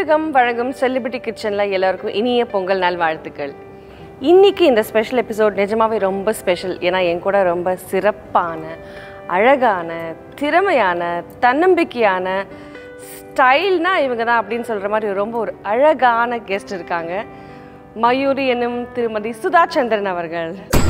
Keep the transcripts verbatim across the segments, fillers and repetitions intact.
புதுயுகம் வழங்கும் செலிபிரிட்டி கிச்சன்ல எல்லாருக்கும் இனிய பொங்கல் நாள் வாழ்த்துக்கள். இன்னைக்கு இந்த ஸ்பெஷல் எபிசோட் நிஜமாவே ரொம்ப ஸ்பெஷல். ஏன்னா என் கூட ரொம்ப சிறப்பான, அழகான, திறமையான, தன்னம்பிக்கையான, ஸ்டைல்னா இவங்க தான் அப்படின்னு சொல்ற மாதிரி ரொம்ப ஒரு அழகான கெஸ்ட் இருக்காங்க. மயூரி என்னும் திருமதி சுதா சந்திரன் அவர்கள்.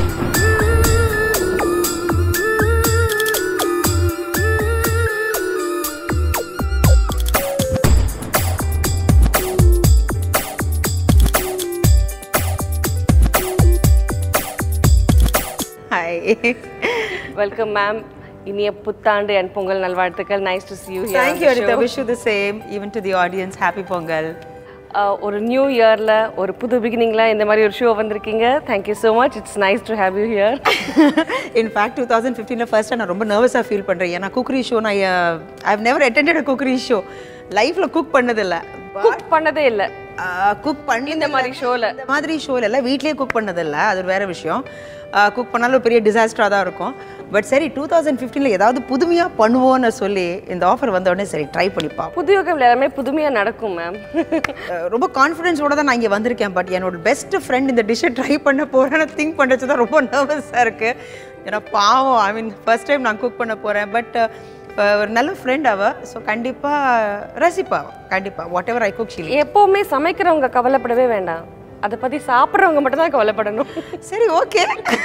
Hi. Welcome, ma'am. இனிய புத்தாண்டு and பொங்கல் நல்வாழ்த்துக்கள். Nice to see you here. Thank you, Aditya. Wish you the same. Even to the audience, happy Pongal. ஒரு நியூ இயர்ல ஒரு புது பிகினிங்ல இந்த மாதிரி ஒரு ஷோ வந்திருக்கீங்க. Thank you so much. It's nice to have you here. In fact, twenty fifteen ல first நான் ரொம்ப நர்வஸா ஃபீல் பண்றேன். ஏன்னா cookery show நான் I have never attended a cookery show. லைஃப்ல குக் பண்ணது இல்ல. குக் பண்ணதே இல்ல. குக் பண்ணி இந்த மாதிரி ஷோல இந்த மாதிரி ஷோல இல்ல, வீட்லயே குக் பண்ணது இல்ல. அது வேற விஷயம். குக் பண்ணாலும் பெரிய டிசாஸ்டரா தான் இருக்கும். பட் சரி twenty fifteen ல ஏதாவது புதுமையா பண்ணுவோம்னு சொல்லி இந்த ஆஃபர் வந்த உடனே சரி ட்ரை பண்ணி பாப்போம். புதுயுகம்ல எல்லாமே புதுமையா நடக்கும் மேம். ரொம்ப கான்ஃபிடன்ஸோட தான் நான் இங்கே வந்திருக்கேன். பட் என்னோட பெஸ்ட் ஃப்ரெண்ட் இந்த டிஷ்ஷை ட்ரை பண்ண போகிறேன்னு திங்க் பண்ணுறது தான் ரொம்ப நர்வஸாக இருக்குது. ஏன்னா பாவம், ஐ மீன் ஃபர்ஸ்ட் டைம் நான் குக் பண்ண போகிறேன். பட் ஒரு நல்ல ஃப்ரெண்ட் அவ. ஸோ கண்டிப்பாக ரசிப்பா, கண்டிப்பாக what ever I cook Sheel. எப்போவுமே சமைக்கிறவங்க கவலைப்படவே வேண்டாம், அதை பற்றி சாப்பிட்றவங்க மட்டும் தான் கவலைப்படணும். சரி, ஓகே.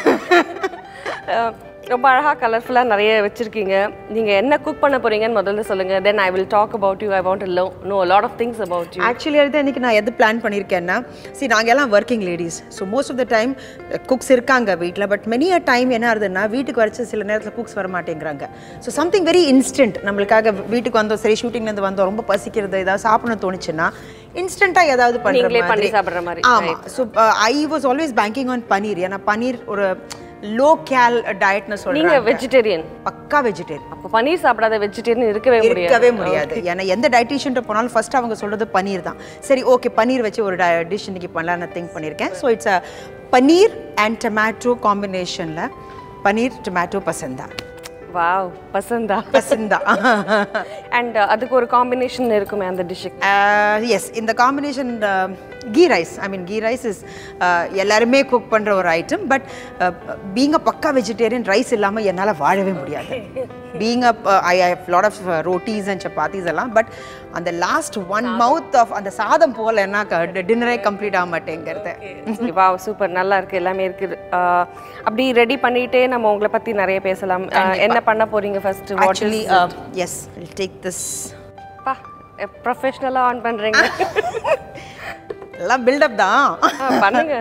ரொம்ப அழகாக கலர்ஃபுல்லாக நிறைய வச்சுருக்கீங்க. நீங்கள் என்ன குக் பண்ண போகிறீங்கன்னு முதல்ல சொல்லுங்கள். Then I will talk about you. I want to know a lot of things about you. Actually அது இன்றைக்கி நான் எது பிளான் பண்ணியிருக்கேன்னா, சரி நாங்கள் எல்லாம் working ladies. So most of the time cooks இருக்காங்க வீட்டில். பட் மெனி அ டைம் என்ன ஆகுதுன்னா, வீட்டுக்கு வரைச்ச சில நேரத்தில் குக்ஸ் வர மாட்டேங்கிறாங்க. So something very instant. நம்மளுக்காக வீட்டுக்கு வந்தோம், சரி ஷூட்டிங்லேருந்து வந்தோம், ரொம்ப பசிக்கிறது, ஏதாவது சாப்பிடணும்னு தோணுச்சுன்னா இன்ஸ்டண்ட்டாக ஏதாவது பண்ணி சாப்பிட்ற மாதிரி. ஆமாம். So I was always banking on paneer. ஏன்னா பனீர் ஒரு லோ கேல் டயட்னு சொல்றாங்க. நீங்க வெஜிடேரியன்? பக்கா வெஜிடேரியன். அப்ப பனீர் சாப்பிடாத வெஜிடேரியன் இருக்கவே முடியாது. இருக்கவே முடியாது. ஏன்னா எந்த டயட்டீஷியன்ட்ட போனாலும் ஃபர்ஸ்ட் அவங்க சொல்றது பனீர் தான். சரி, ஓகே, பனீர் வச்சு ஒரு டிஷ் இன்னைக்கு பண்ணலாம்னு திங்க் பண்ணியிருக்கேன். So it's a paneer and tomato காம்பினேஷன்ல paneer tomato pasanda. Wow, pasanda pasanda. And அதுக்கு ஒரு காம்பினேஷன் இருக்குமே அந்த டிஷ்ஷுக்கு. எஸ், இந்த combination ghee rice. I mean ghee rice is எல்லாருமே குக் பண்ணுற ஒரு ஐட்டம். பட் பீங் அ பக்கா வெஜிடேரியன், ரைஸ் இல்லாமல் என்னால் வாழவே முடியாது. Being up I have lot of rotis and chapatis எல்லாம். பட் அந்த லாஸ்ட் ஒன் மவுத் ஆஃப் அந்த சாதம் போல் என்ன டின்னரே கம்ப்ளீட் ஆக மாட்டேங்கிறது. வா, சூப்பர், நல்லா இருக்குது, எல்லாமே இருக்குது. அப்படி ரெடி பண்ணிகிட்டே நம்ம உங்களை பற்றி நிறைய பேசலாம். என்ன பண்ண போகிறீங்க first? Actually yes, will take this. பா, ப்ரொஃபஷ்னலாக ஆன் பண்ணுறீங்க. எல்லாம் பில்டப் தான், பண்ணுங்க.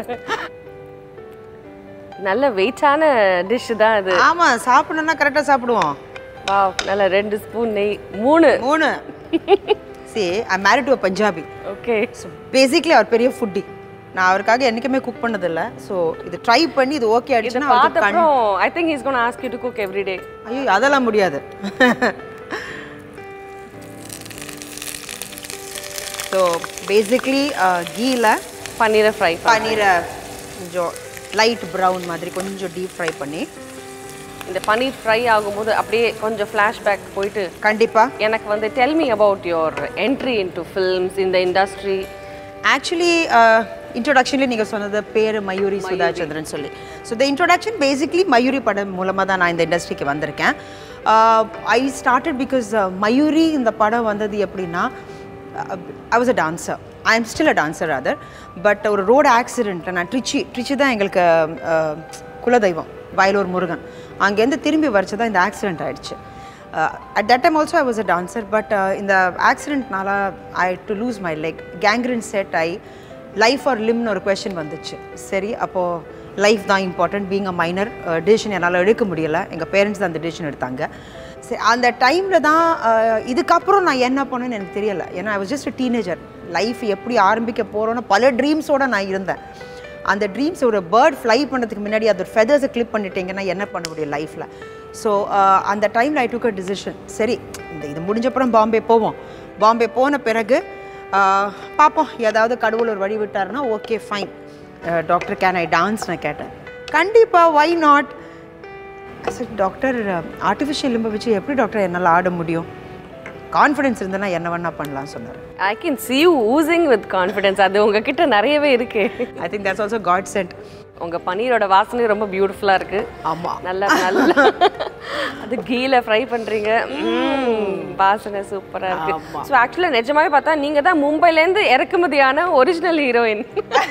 நல்ல வெயிட்டான டிஷ் தான் அது. ஆமாம், சாப்பிடணும்னா கரெக்டாக சாப்பிடுவோம். வா, நல்ல ரெண்டு ஸ்பூன் நெய். மூணு மூணு சரி, I married to a Punjabi. Okay. So basically அவர் பெரிய ஃபுட்டி. நான் அவருக்காக என்றைக்குமே குக் பண்ணதில்லை. ஸோ இது ட்ரை பண்ணி இது ஓகே ஆயிடுச்சுன்னா I think he's gonna ask you to cook every day. ஐயோ, அதெல்லாம் முடியாது. ஸோ பேசிக்லி கீல பன்னீரை ஃப்ரை பன்னீரை கொஞ்சம் லைட் ப்ரௌன் மாதிரி கொஞ்சம் டீப் ஃப்ரை பண்ணி, இந்த பன்னீர் ஃப்ரை ஆகும்போது அப்படியே கொஞ்சம் ஃப்ளாஷ்பேக் போயிட்டு கண்டிப்பாக எனக்கு வந்து tell me about your entry into films, இந்த இண்டஸ்ட்ரி. ஆக்சுவலி இன்ட்ரோடக்ஷன்லேயே நீங்கள் சொன்னது பேர் மயூரி சுதா சந்திரன் சொல்லி. So the introduction basically Mayuri படம் மூலமாக தான் நான் இந்த இண்டஸ்ட்ரிக்கு வந்திருக்கேன். ஐ ஸ்டார்டட் பிகாஸ் மயூரி இந்த படம் வந்தது எப்படின்னா, I was a dancer. I am still a dancer other. But ஒரு ரோடு ஆக்சிடென்ட்டில் நான் ட்ரிச்சி ட்ரிச்சி தான் எங்களுக்கு குலதெய்வம், வயலூர் முருகன். அங்கேருந்து திரும்பி வரைச்சி தான் இந்த ஆக்சிடெண்ட் ஆகிடுச்சு. At that time also I was a dancer. But இந்த ஆக்சிடென்ட்னால I to lose my leg, gangrene set ஆகி லைஃப் ஆர் லிம்னு ஒரு கொஷின் வந்துச்சு. சரி, அப்போது லைஃப் தான் important. Being a minor, decision என்னால் எடுக்க முடியலை. எங்கள் பேரண்ட்ஸ் தான் அந்த டிசிஷன் எடுத்தாங்க. சரி, அந்த டைமில் தான் இதுக்கப்புறம் நான் என்ன பண்ணேன்னு எனக்கு தெரியலை. ஏன்னா I was just a teenager. Life எப்படி ஆரம்பிக்க போகிறோன்னு பல ட்ரீம்ஸோடு நான் இருந்தேன். அந்த ட்ரீம்ஸ் ஒரு பேர்ட் ஃப்ளை பண்ணுறதுக்கு முன்னாடி அதோட ஃபெதர்ஸை கிளிப் பண்ணிட்டீங்கன்னா என்ன பண்ண முடியும் லைஃப்பில். ஸோ அந்த டைமில் ஐ டுக் அ டிசிஷன். சரி, இந்த இது முடிஞ்சப்புறம் பாம்பே போவோம். பாம்பே போன பிறகு பார்ப்போம், ஏதாவது கடவுள் ஒரு வழி விட்டாருன்னா okay fine. Doctor can I dance நான் கேட்டேன். கண்டிப்பாக, why not. Sir, doctor artificial லிம்பை வச்சு எப்படி டாக்டர் என்னால் ஆட முடியும்? கான்ஃபிடன்ஸ் இருந்தனா என்ன வேணா பண்ணலாம் சொன்னார். I can see you oozing with confidence. அது உங்ககிட்ட நிறையவே இருக்கு. I think that's also God sent. உங்க பன்னீரோட வாசனை ரொம்ப பியூட்டிஃபுல்லா இருக்கு. ஆமா. நல்ல நல்ல அது கீல ஃப்ரை பண்றீங்க. வாசனை சூப்பரா இருக்கு. சோ ஆக்சுவலா நிஜமாவே பார்த்தா நீங்க தான் மும்பைல இருந்து இறக்குமதியான ஒரிஜினல் ஹீரோயின்.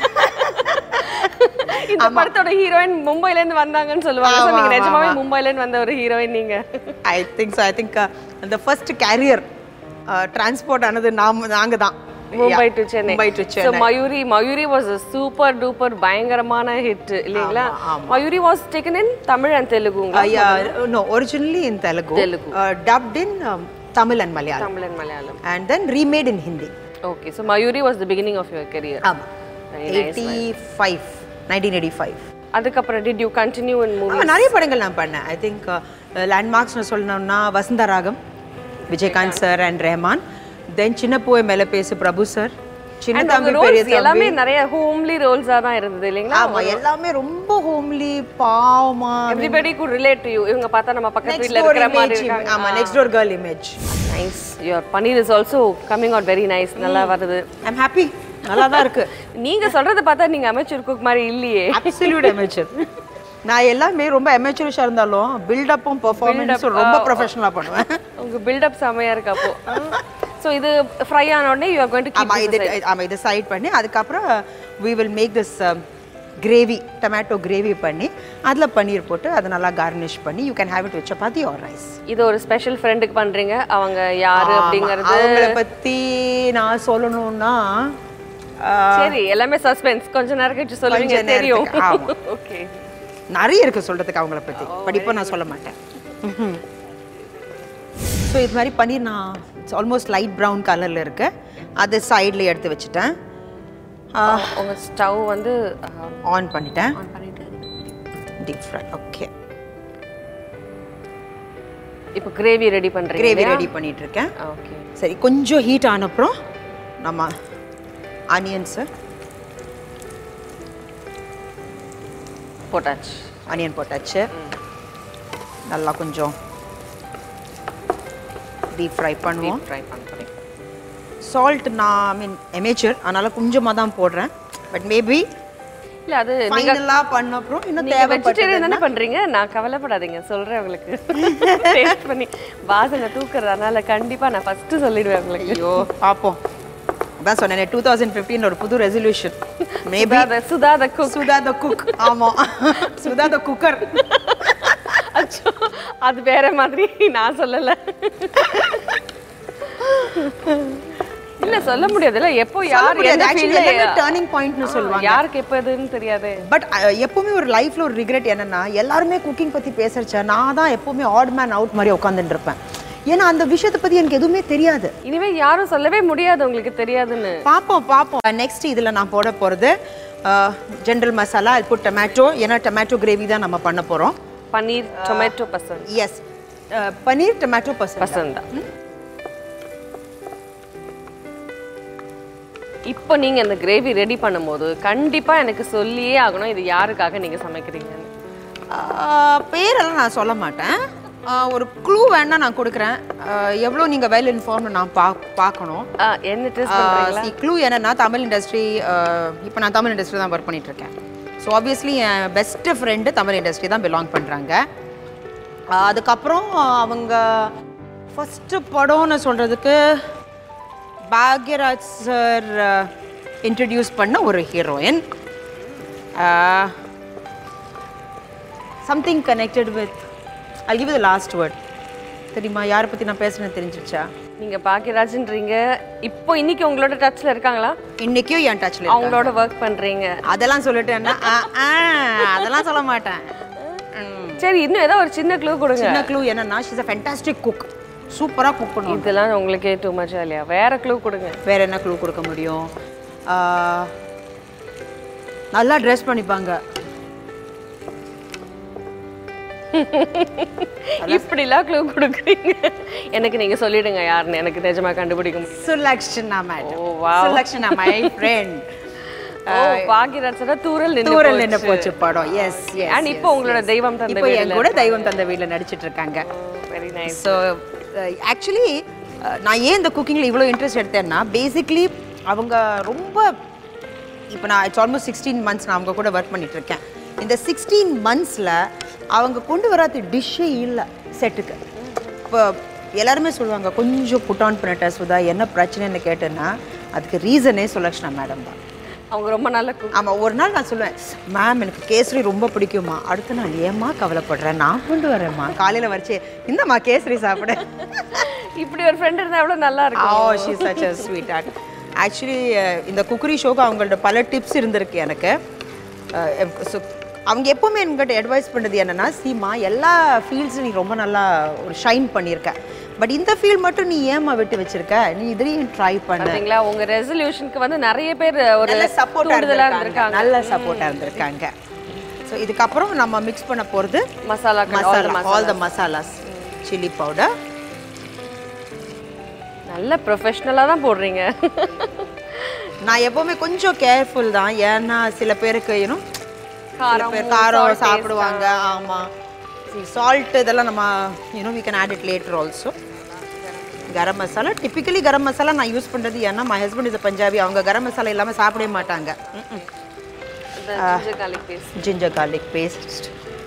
இந்த படத்தோட ஹீரோயின் மும்பைல இருந்து வந்தாங்கன்னு சொல்லுவாங்க. சோ நீங்க நிஜமாவே மும்பைல இருந்து வந்த ஒரு ஹீரோயின் நீங்க. I think so. I think uh, the first carrier uh, transport another நாம நாங்க தான். Mumbai to Chennai. Mumbai to Chennai. So Mayuri, Mayuri was a super duper பயங்கரமான hit இல்லீங்களா? Mayuri was taken in Tamil and Telugu. Uh, yeah, no, originally in Telugu. Telugu. Uh, dubbed in um, Tamil and Malayalam. Tamil and Malayalam. And then remade in Hindi. Okay, so Mayuri was the beginning of your career. ஆமா. eighty-five, nineteen eighty-five. அதுக்கப்புறம் did you continue in movies? நிறைய படங்கள் நான் பண்ணேன். I think uh, landmarks னு சொல்லணும்னா Vasantha Raagam, Vijayakanth sir and Rahman. Then Chinna பூவே மேல பேசு பிரபு சார். சின்ன தம்பி பெரிய தம்பி எல்லாமே நிறைய ஹோம்லி ரோல்ஸா தான் இருந்தது இல்லீங்களா? ஆமா, எல்லாமே ரொம்ப ஹோம்லி பாவமா. Everybody could relate to you. இவங்க பார்த்தா நம்ம பக்கத்து வீட்ல இருக்கிற மாதிரி இருக்காங்க. ஆமா, next door girl image. Nice. Your paneer is also coming out very nice. நல்லா வருது. I'm happy. நல்லா தான் இருக்கு. நீங்க சொல்றத பார்த்தா நீங்க amateur cook மாதிரி இல்லையே. Absolute amateur. நான் எல்லாமே ரொம்ப amateurish இருந்தாலும் build upம் performance ரொம்ப professional-ஆ பண்ணுவேன். உங்க build up செமையா இருக்கு அப்போ. So இது fry ஆன உடனே you are going to keep ஆமா, இது ஆமா இத சைடு பண்ணி அதுக்கு அப்புறம் we will make this um, gravy, tomato gravy பண்ணி அதுல பன்னீர் போட்டு அத நல்லா garnish பண்ணி you can have it with chapati or rice. இது ஒரு ஸ்பெஷல் ஃப்ரெண்டுக்கு பண்றீங்க. அவங்க யாரு அப்படிங்கறது அவங்கள பத்தி நான் சொல்லணும்னா சரி எல்லாமே சஸ்பென்ஸ். கொஞ்ச நேரம் கழிச்சு சொல்லுவீங்க தெரியும். ஓகே, நிறைய இருக்கு சொல்றதுக்கு அவங்கள பத்தி. பட் இப்போ நான் சொல்ல மாட்டேன். ஸோ இது மாதிரி பன்னீர் நான் இட்ஸ் ஆல்மோஸ்ட் லைட் ப்ரௌன் கலரில் இருக்கு. அது சைடில் எடுத்து வச்சுட்டேன். உங்க ஸ்டவ் வந்து ஆன் பண்ணிட்டேன். ஆன் பண்ணிட்டு டீப் ஃப்ரை. ஓகே, இப்போ கிரேவி ரெடி பண்றீங்க. கிரேவி ரெடி பண்ணிட்டு இருக்கேன். ஓகே, சரி, கொஞ்சம் ஹீட் ஆன அப்புறம் நம்ம ஆனியன்ஸ் போட்டாச்சு. ஆனியன் போட்டாச்சு. நல்லா கொஞ்சம் டீப் ஃப்ரை பண்ணுவோம். ஃப்ரை பண்ணுறேன். சால்ட் நான் ஐ மீன் எமேச்சர், அதனால கொஞ்சமாக தான் போடுறேன். பட் மேபி இல்ல அது ஃபைனலா பண்ண அப்புறம் இன்னும் தேவை. வெஜிடேரியன் தானே பண்றீங்க? நான் கவலைப்படாதீங்க, சொல்றேன் உங்களுக்கு. டேஸ்ட் பண்ணி வாசனை தூக்குறதுனால கண்டிப்பா நான் ஃபர்ஸ்ட் சொல்லிடுவேன் உங்களுக்கு. ஐயோ பாப்போம். அதான் சொன்னேனே two thousand fifteen ஒரு புது resolution. Maybe Sudha the cook. Sudha the cook. ஆமா, சுதா த குக்கர். அச்சோ, அது வேற மாதிரி, நான் சொல்லல. இல்ல சொல்ல முடியாதுல, எப்போ யார் எந்த ஃபீல்ட்ல டர்னிங் பாயிண்ட்னு சொல்வாங்க. யாருக்கு எப்போ எதுன்னு தெரியாது. பட் எப்பவுமே ஒரு லைஃப்ல ஒரு ரிக்ரெட் என்னன்னா, எல்லாருமே குக்கிங் பத்தி பேசறச்ச நான் தான் எப்பவுமே ஆட் மேன் அவுட் மாதிரி உட்கார்ந்துட்டு இருப்பேன். ஏன்னா அந்த விஷயத்தை பத்தி எனக்கு எதுவுமே தெரியாது. இனிமே யாரும் சொல்லவே முடியாது உங்களுக்கு தெரியாதுன்னு. பாப்போம் பாப்போம். நெக்ஸ்ட் இதுல நான் போட போறது general masala. I put tomato. ஏன்னா டொமேட்டோ கிரேவி தான் நம்ம பண்ண போறோம். Paneer tomato pasand. Yes, paneer tomato pasand pasanda. இப்போ நீங்க இந்த கிரேவி ரெடி பண்ணும்போது கண்டிப்பா எனக்கு சொல்லியே ஆகணும் இது யாருக்காக நீங்க சமைக்கிறீங்கன்னு. பேரெல்லாம் நான் சொல்ல மாட்டேன். ஒரு க்ளூ வேணா நான் கொடுக்குறேன். எவ்வளோ நீங்கள் வெல் இன்ஃபார்ம்னு நான் பா பார்க்கணும். என்ன டெஸ்ட் பண்ணுறீங்களா? க்ளூ என்னன்னா, தமிழ் இண்டஸ்ட்ரி, இப்போ நான் தமிழ் இண்டஸ்ட்ரி தான் ஒர்க் பண்ணிட்டு இருக்கேன். ஸோ ஆப்வியஸ்லி என் பெஸ்ட்டு ஃப்ரெண்டு தமிழ் இண்டஸ்ட்ரி தான் பிலாங் பண்ணுறாங்க. அதுக்கப்புறம் அவங்க ஃபஸ்ட்டு படம்னு சொல்கிறதுக்கு பாக்யராஜ் சார் இன்ட்ரடியூஸ் பண்ண ஒரு heroine. Something connected with I'll give you the last word. தெரியுமா யாரை பத்தி நான் பேசுறேன்னு தெரிஞ்சிருச்சா? நீங்க பாக்யராஜ்ன்றீங்க. இப்போ இன்னைக்கு உங்களோட டச்ல இருக்காங்களா? இன்னைக்கும் என் டச்ல இருக்காங்க. அவங்களோட வர்க் பண்றீங்க. அதெல்லாம் சொல்லிட்டேன்னா அதெல்லாம் சொல்ல மாட்டேன். சரி, இன்னும் ஏதோ ஒரு சின்ன க்ளூ கொடுங்க. சின்ன க்ளூ என்னன்னா, she is a fantastic cook. சூப்பரா குக் பண்ணுவாங்க. இதெல்லாம் உங்களுக்கே டூ மச் இல்லையா? வேற க்ளூ கொடுங்க. வேற என்ன க்ளூ கொடுக்க முடியும்? நல்லா ட்ரெஸ் பண்ணிப்பாங்க. இப்படிலாம் க்ளூ கொடுக்குறீங்க. எனக்கு நீங்க சொல்லிடுங்க யாருன்னு, எனக்கு நிஜமா கண்டுபிடிக்க முடியும். Sulakshana madam. Oh wow. Sulakshana my friend. Oh, பாக்யராஜ்னா தூரல் நின்னு தூரல் நின்னு போச்சு படம். S S. அண்ட் இப்போ உங்களோட தெய்வம் தந்த வீட்ல, இப்போ என் கூட தெய்வம் தந்த வீட்ல நடிச்சிட்டு இருக்காங்க. Very nice. சோ ஆக்சுவலி நான் ஏன் இந்த குக்கிங்கில் இவ்வளோ இன்ட்ரெஸ்ட் எடுத்தேன்னா பேசிக்லி அவங்க ரொம்ப இப்போ நான் இட்ஸ் ஆல்மோஸ்ட் சிக்ஸ்டீன் மந்த்ஸ் நான் அவங்க கூட ஒர்க் பண்ணிகிட்ருக்கேன். இந்த சிக்ஸ்டீன் மந்த்ஸில் அவங்க கொண்டு வராத டிஷ்ஷே இல்லை செட்டுக்கு. இப்போ எல்லாருமே சொல்லுவாங்க கொஞ்சம் புட் ஆன் பண்ணிட்டேன் சுதா, என்ன பிரச்சனைன்னு கேட்டேன்னா அதுக்கு ரீசனே சுலக்ஷனா மேடம் தான். அவங்க ரொம்ப நல்ல குக். ஆமாம், ஒரு நாள் நான் சொல்லுவேன் மேம் எனக்கு கேசரி ரொம்ப பிடிக்குமா, அடுத்த நாள் ஏம்மா கவலைப்படுறேன் நான் கொண்டு வரேம்மா, காலையில் வரைச்சி இந்தம்மா கேசரி சாப்பிட. இப்படி ஒரு ஃப்ரெண்ட் இருந்தால் எவ்வளோ நல்லா இருக்கும். Oh she such a sweetheart. Actually இந்த குக்கரி ஷோக்கு அவங்களோட பல டிப்ஸ் இருந்திருக்கு எனக்கு. ஸோ அவங்க எப்போவுமே என்கிட்ட அட்வைஸ் பண்ணுறது என்னென்னா, சீமா எல்லா ஃபீல்ட்ஸும் நீ ரொம்ப நல்லா ஒரு ஷைன் பண்ணியிருக்க, பட் இந்த ஃபீல்ட் மட்டும் நீ ஏமா விட்டு வச்சிருக்க, நீ இதையும் ட்ரை பண்ணுங்களா. உங்க ரெசல்யூஷனுக்கு வந்து நிறைய பேர் ஒரு சப்போர்ட்டாக இருந்திருக்காங்க, நல்ல சப்போர்ட்டாக இருந்திருக்காங்க. ஸோ இதுக்கப்புறம் நம்ம மிக்ஸ் பண்ண போகிறது masala masala all the masalas. Chilli powder நல்ல ப்ரொஃபஷ்னலாக தான் போடுறீங்க. நான் எப்போவுமே கொஞ்சம் கேர்ஃபுல் தான், ஏன்னா சில பேருக்கு இன்னும் காரம் காரம் சாப்பிடுவாங்க. ஆமாம், சால்ட் இதெல்லாம் நம்ம you know we can add it later also. Garam masala typically garam masala நான் யூஸ் பண்ணுறது ஏன்னா மை ஹஸ்பண்ட் இஸ் பஞ்சாபி, அவங்க கரம் மசாலா இல்லாமல் சாப்பிடவே மாட்டாங்க. Ginger garlic paste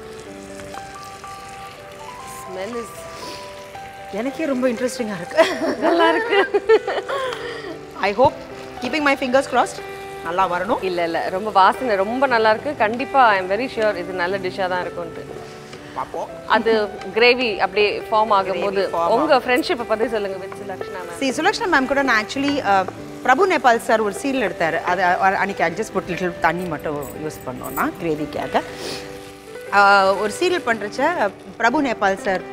smell is எனக்கே ரொம்ப இன்ட்ரெஸ்டிங்காக இருக்கு, நல்லா இருக்கு. I hope keeping my fingers crossed நல்லா வரணும். இல்லை இல்லை ரொம்ப வாசனை ரொம்ப நல்லா இருக்கு. கண்டிப்பாக ஐ எம் வெரி ஷுர் இது நல்ல டிஷ்ஷாக தான் இருக்கும்ட்டு பார்ப்போம். அது கிரேவி அப்படியே ஃபார்ம் ஆகும்போது உங்க ஃப்ரெண்ட்ஷிப்பை பற்றி சொல்லுங்க with Sulakshana ma'am. See Sulakshana ma'am கூட நான் ஆக்சுவலி பிரபு நேபால் சார் ஒரு சீரியல் எடுத்தார், அது அன்றைக்கி அட்ஜஸ்ட் போட்டு லிட்டில் தண்ணி மட்டும் யூஸ் பண்ணோன்னா கிரேவிக்காக. ஒரு சீரியல் பண்ணுறச்ச பிரபு நேபால் சார்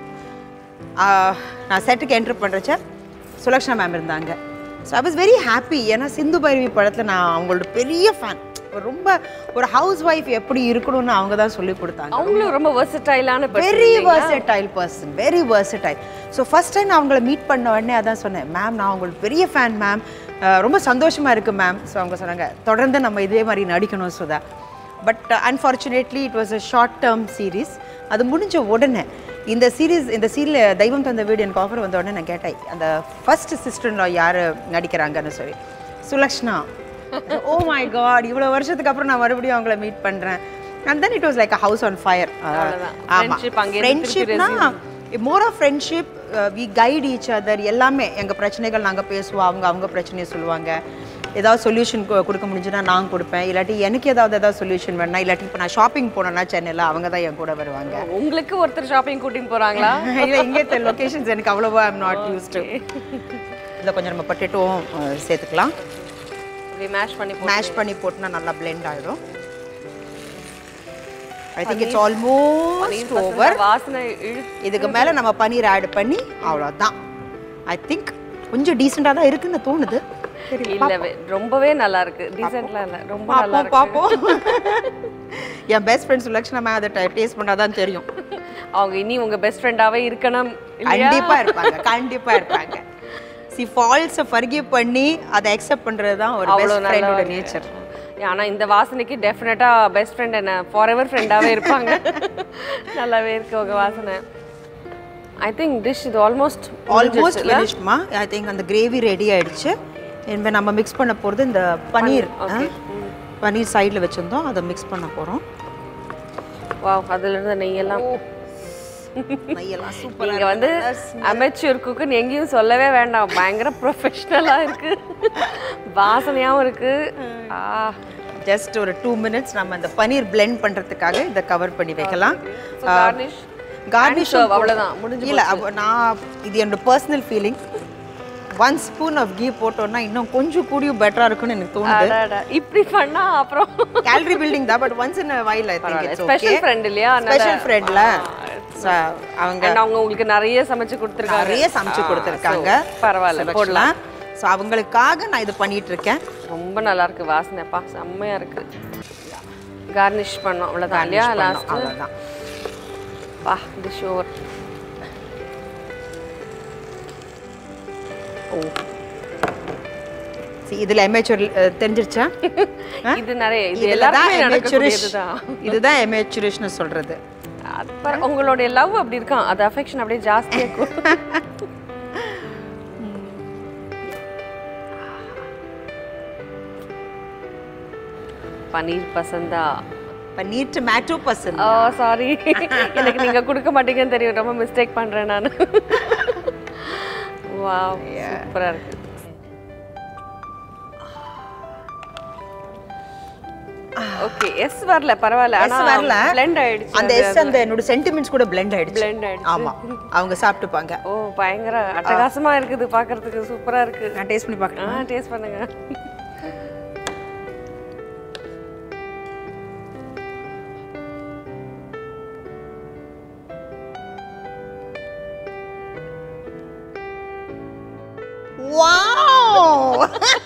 நான் செட்டுக்கு என்ட்ரு பண்ணுறச்ச சுலக்ஷனா மேம் இருந்தாங்க. So I was very happy, ஏன்னா சிந்து பைரவி படத்தில் நான் அவங்களோட பெரிய ஃபேன். ரொம்ப ஒரு ஹவுஸ் ஒய்ஃப் எப்படி இருக்கணும்னு அவங்க தான் சொல்லி கொடுத்தாங்க. அவங்களும் ரொம்ப வெர்சடைலான very versatile person, very versatile. So first time நான் அவங்கள மீட் பண்ண உடனே அதான் சொன்னேன், மேம் நான் அவங்களுக்கு பெரிய ஃபேன் மேம், ரொம்ப சந்தோஷமாக இருக்குது மேம். ஸோ அவங்க சொன்னாங்க தொடர்ந்து நம்ம இதே மாதிரி நடிக்கணும் Sudha. But unfortunately it was a short term series. அது முடிஞ்ச உடனே இந்த சீரீஸ் இந்த சீரியல் தெய்வம் தந்த வீடு எனக்கு ஆஃபர் வந்த உடனே நான் கேட்டேன் அந்த ஃபர்ஸ்ட் சிஸ்டர்ல யார் நடிக்கிறாங்கன்னு சொல்லி. சுலக்ஷனா. ஓ மை காட், இவ்வளோ வருஷத்துக்கு அப்புறம் நான் மறுபடியும் அவங்கள மீட் பண்ணுறேன். And then it was like a house on fire. ஆமாம், ஃப்ரெண்ட்ஷிப்னா more of friendship, we guide each other. எல்லாமே எங்கள் பிரச்சனைகள் நாங்கள் பேசுவோம், அவங்க அவங்க பிரச்சனையை சொல்லுவாங்க. ஏதாவது சொல்யூஷன் கொடுக்க முடிஞ்சுன்னா நான் கொடுப்பேன், இல்லாட்டி எனக்கு ஏதாவது ஏதாவது சொல்யூஷன் வேணா, இல்லாட்டி இப்போ நான் ஷாப்பிங் போனேன்னா சென்னையில் அவங்க தான் என் கூட வருவாங்க. உங்களுக்கு ஒருத்தர் ஷாப்பிங் கூட்டின்னு போகிறாங்களா? இல்லை, இங்கே லொக்கேஷன்ஸ் எனக்கு அவ்வளோவா ஐம் நாட் யூஸ்டு. இதில் கொஞ்சம் நம்ம பொட்டேட்டோவும் சேர்த்துக்கலாம். மேஷ் பண்ணி மேஷ் பண்ணி போட்டுனா நல்லா பிளெண்ட் ஆகிடும். I think it's almost over. வாசனை இதுக்கு மேலே நம்ம பன்னீர் ஆட் பண்ணி அவ்வளோதான். ஐ திங்க் கொஞ்சம் டீசெண்டாக தான் இருக்குன்னு தோணுது. இல்லவே ரொம்பவே நல்லா இருக்கு. டீசென்ட்லாம் இல்ல, ரொம்ப நல்லா இருக்கு. பாப்போம். என் பெஸ்ட் ஃப்ரெண்ட் சுலக்ஷனா மேம் அதை டேஸ்ட் பண்ணாதான் தெரியும். அவங்க இனி உங்க பெஸ்ட் ஃப்ரெண்டாவே இருக்கணும். கண்டிப்பா இருப்பாங்க, கண்டிப்பா இருப்பாங்க. சி ஃபால்ஸை ஃபர்கிவ் பண்ணி அதை அக்செப்ட் பண்றது தான் ஒரு பெஸ்ட் ஃப்ரெண்டோட நேச்சர். ஆனா இந்த வாசனைக்கு டெஃபினட்டா பெஸ்ட் ஃப்ரெண்ட் என்ன ஃபார் எவர் ஃப்ரெண்டாவே இருப்பாங்க. நல்லாவே இருக்கு உங்க வாசனை. ஐ திங்க் டிஷ் இது ஆல்மோஸ்ட் ஆல்மோஸ்ட் ஃபினிஷ்மா. ஐ திங்க் அந்த கிரேவி ரெடி ஆயிடுச்சு. இப்போ நம்ம மிக்ஸ் பண்ண போகிறது இந்த பன்னீர். பன்னீர் சைடில் வச்சுருந்தோம், அதை மிக்ஸ் பண்ண போகிறோம். வாவ், அதில் இருந்த நெய்யெல்லாம் நெய்யெல்லாம் சூப்பர். நீங்கள் வந்து அமெச்சூர் குக்குன்னு எங்கேயும் சொல்லவே வேண்டாம், பயங்கர ப்ரொஃபஷ்னலாக இருக்குது, வாசனையாகவும் இருக்குது. ஜஸ்ட் ஒரு டூ மினிட்ஸ் நம்ம இந்த பன்னீர் பிளெண்ட் பண்ணுறதுக்காக இதை கவர் பண்ணி வைக்கலாம். கார்னிஷ் கார்னிஷ் அவ்வளோதான் முடிஞ்சு. இல்லை, நான் இது என்னோட personal feeling. One spoon of ghee போட்டோம்னா இன்னும் கொஞ்சம் கூடியும் பெட்டரா இருக்கும்னு எனக்கு தோணுது. இப்படி பண்ணா அப்புறம் கேலரி பில்டிங் தான், but once in a while I think it's okay. Special friend இல்லையா? ஸ்பெஷல் ஃப்ரெண்ட்ல அவங்க அவங்க உங்களுக்கு நிறைய சமைச்சு கொடுத்துருக்காங்க, நிறைய சமைச்சு கொடுத்துருக்காங்க. பரவாயில்ல, போடலாம். ஸோ அவங்களுக்காக நான் இது பண்ணிட்டு இருக்கேன். ரொம்ப நல்லா இருக்கு வாசனைப்பா, செம்மையா இருக்கு. கார்னிஷ் பண்ணோம் அவ்வளோதான் இல்லையா? லாஸ்ட் அவ்வளோதான். பா டிஷ் ஓவர். ஓ, இதுல அமெச்சூர் தெரிஞ்சிருச்சா? இது நிறைய இது எல்லாமே நடக்குதுதான். இதுதான் அமெச்சூரிஷ்னு சொல்றது. உங்களுடைய லவ் அப்படி இருக்கான், அது அஃபெக்ஷன் அப்படியே ஜாஸ்தியா இருக்கும். பன்னீர் பசந்தா. பன்னீர் டொமேட்டோ பசந்தா. ஓ சாரி, எனக்கு நீங்கள் கொடுக்க மாட்டீங்கன்னு தெரியும், ரொம்ப மிஸ்டேக் பண்ணுறேன் நான். வாவ், சூப்பராக இருக்குது. ஓகே, எஸ் வரல, பரவாயில்ல. ஆனா வரல, blend ஆயிடுச்சு. அந்த எஸ் அந்த என்னோட சென்டிமெண்ட்ஸ் கூட blend ஆயிடுச்சு. blend ஆயிடுச்சு. ஆமா, அவங்க சாப்பிட்டுப்பாங்க. ஓ பயங்கர அட்டகாசமா இருக்குது, பார்க்கிறதுக்கு சூப்பரா இருக்கு. நான் டேஸ்ட் பண்ணி பார்க்கறேன். ஆ டேஸ்ட் பண்ணுங்க. Wow,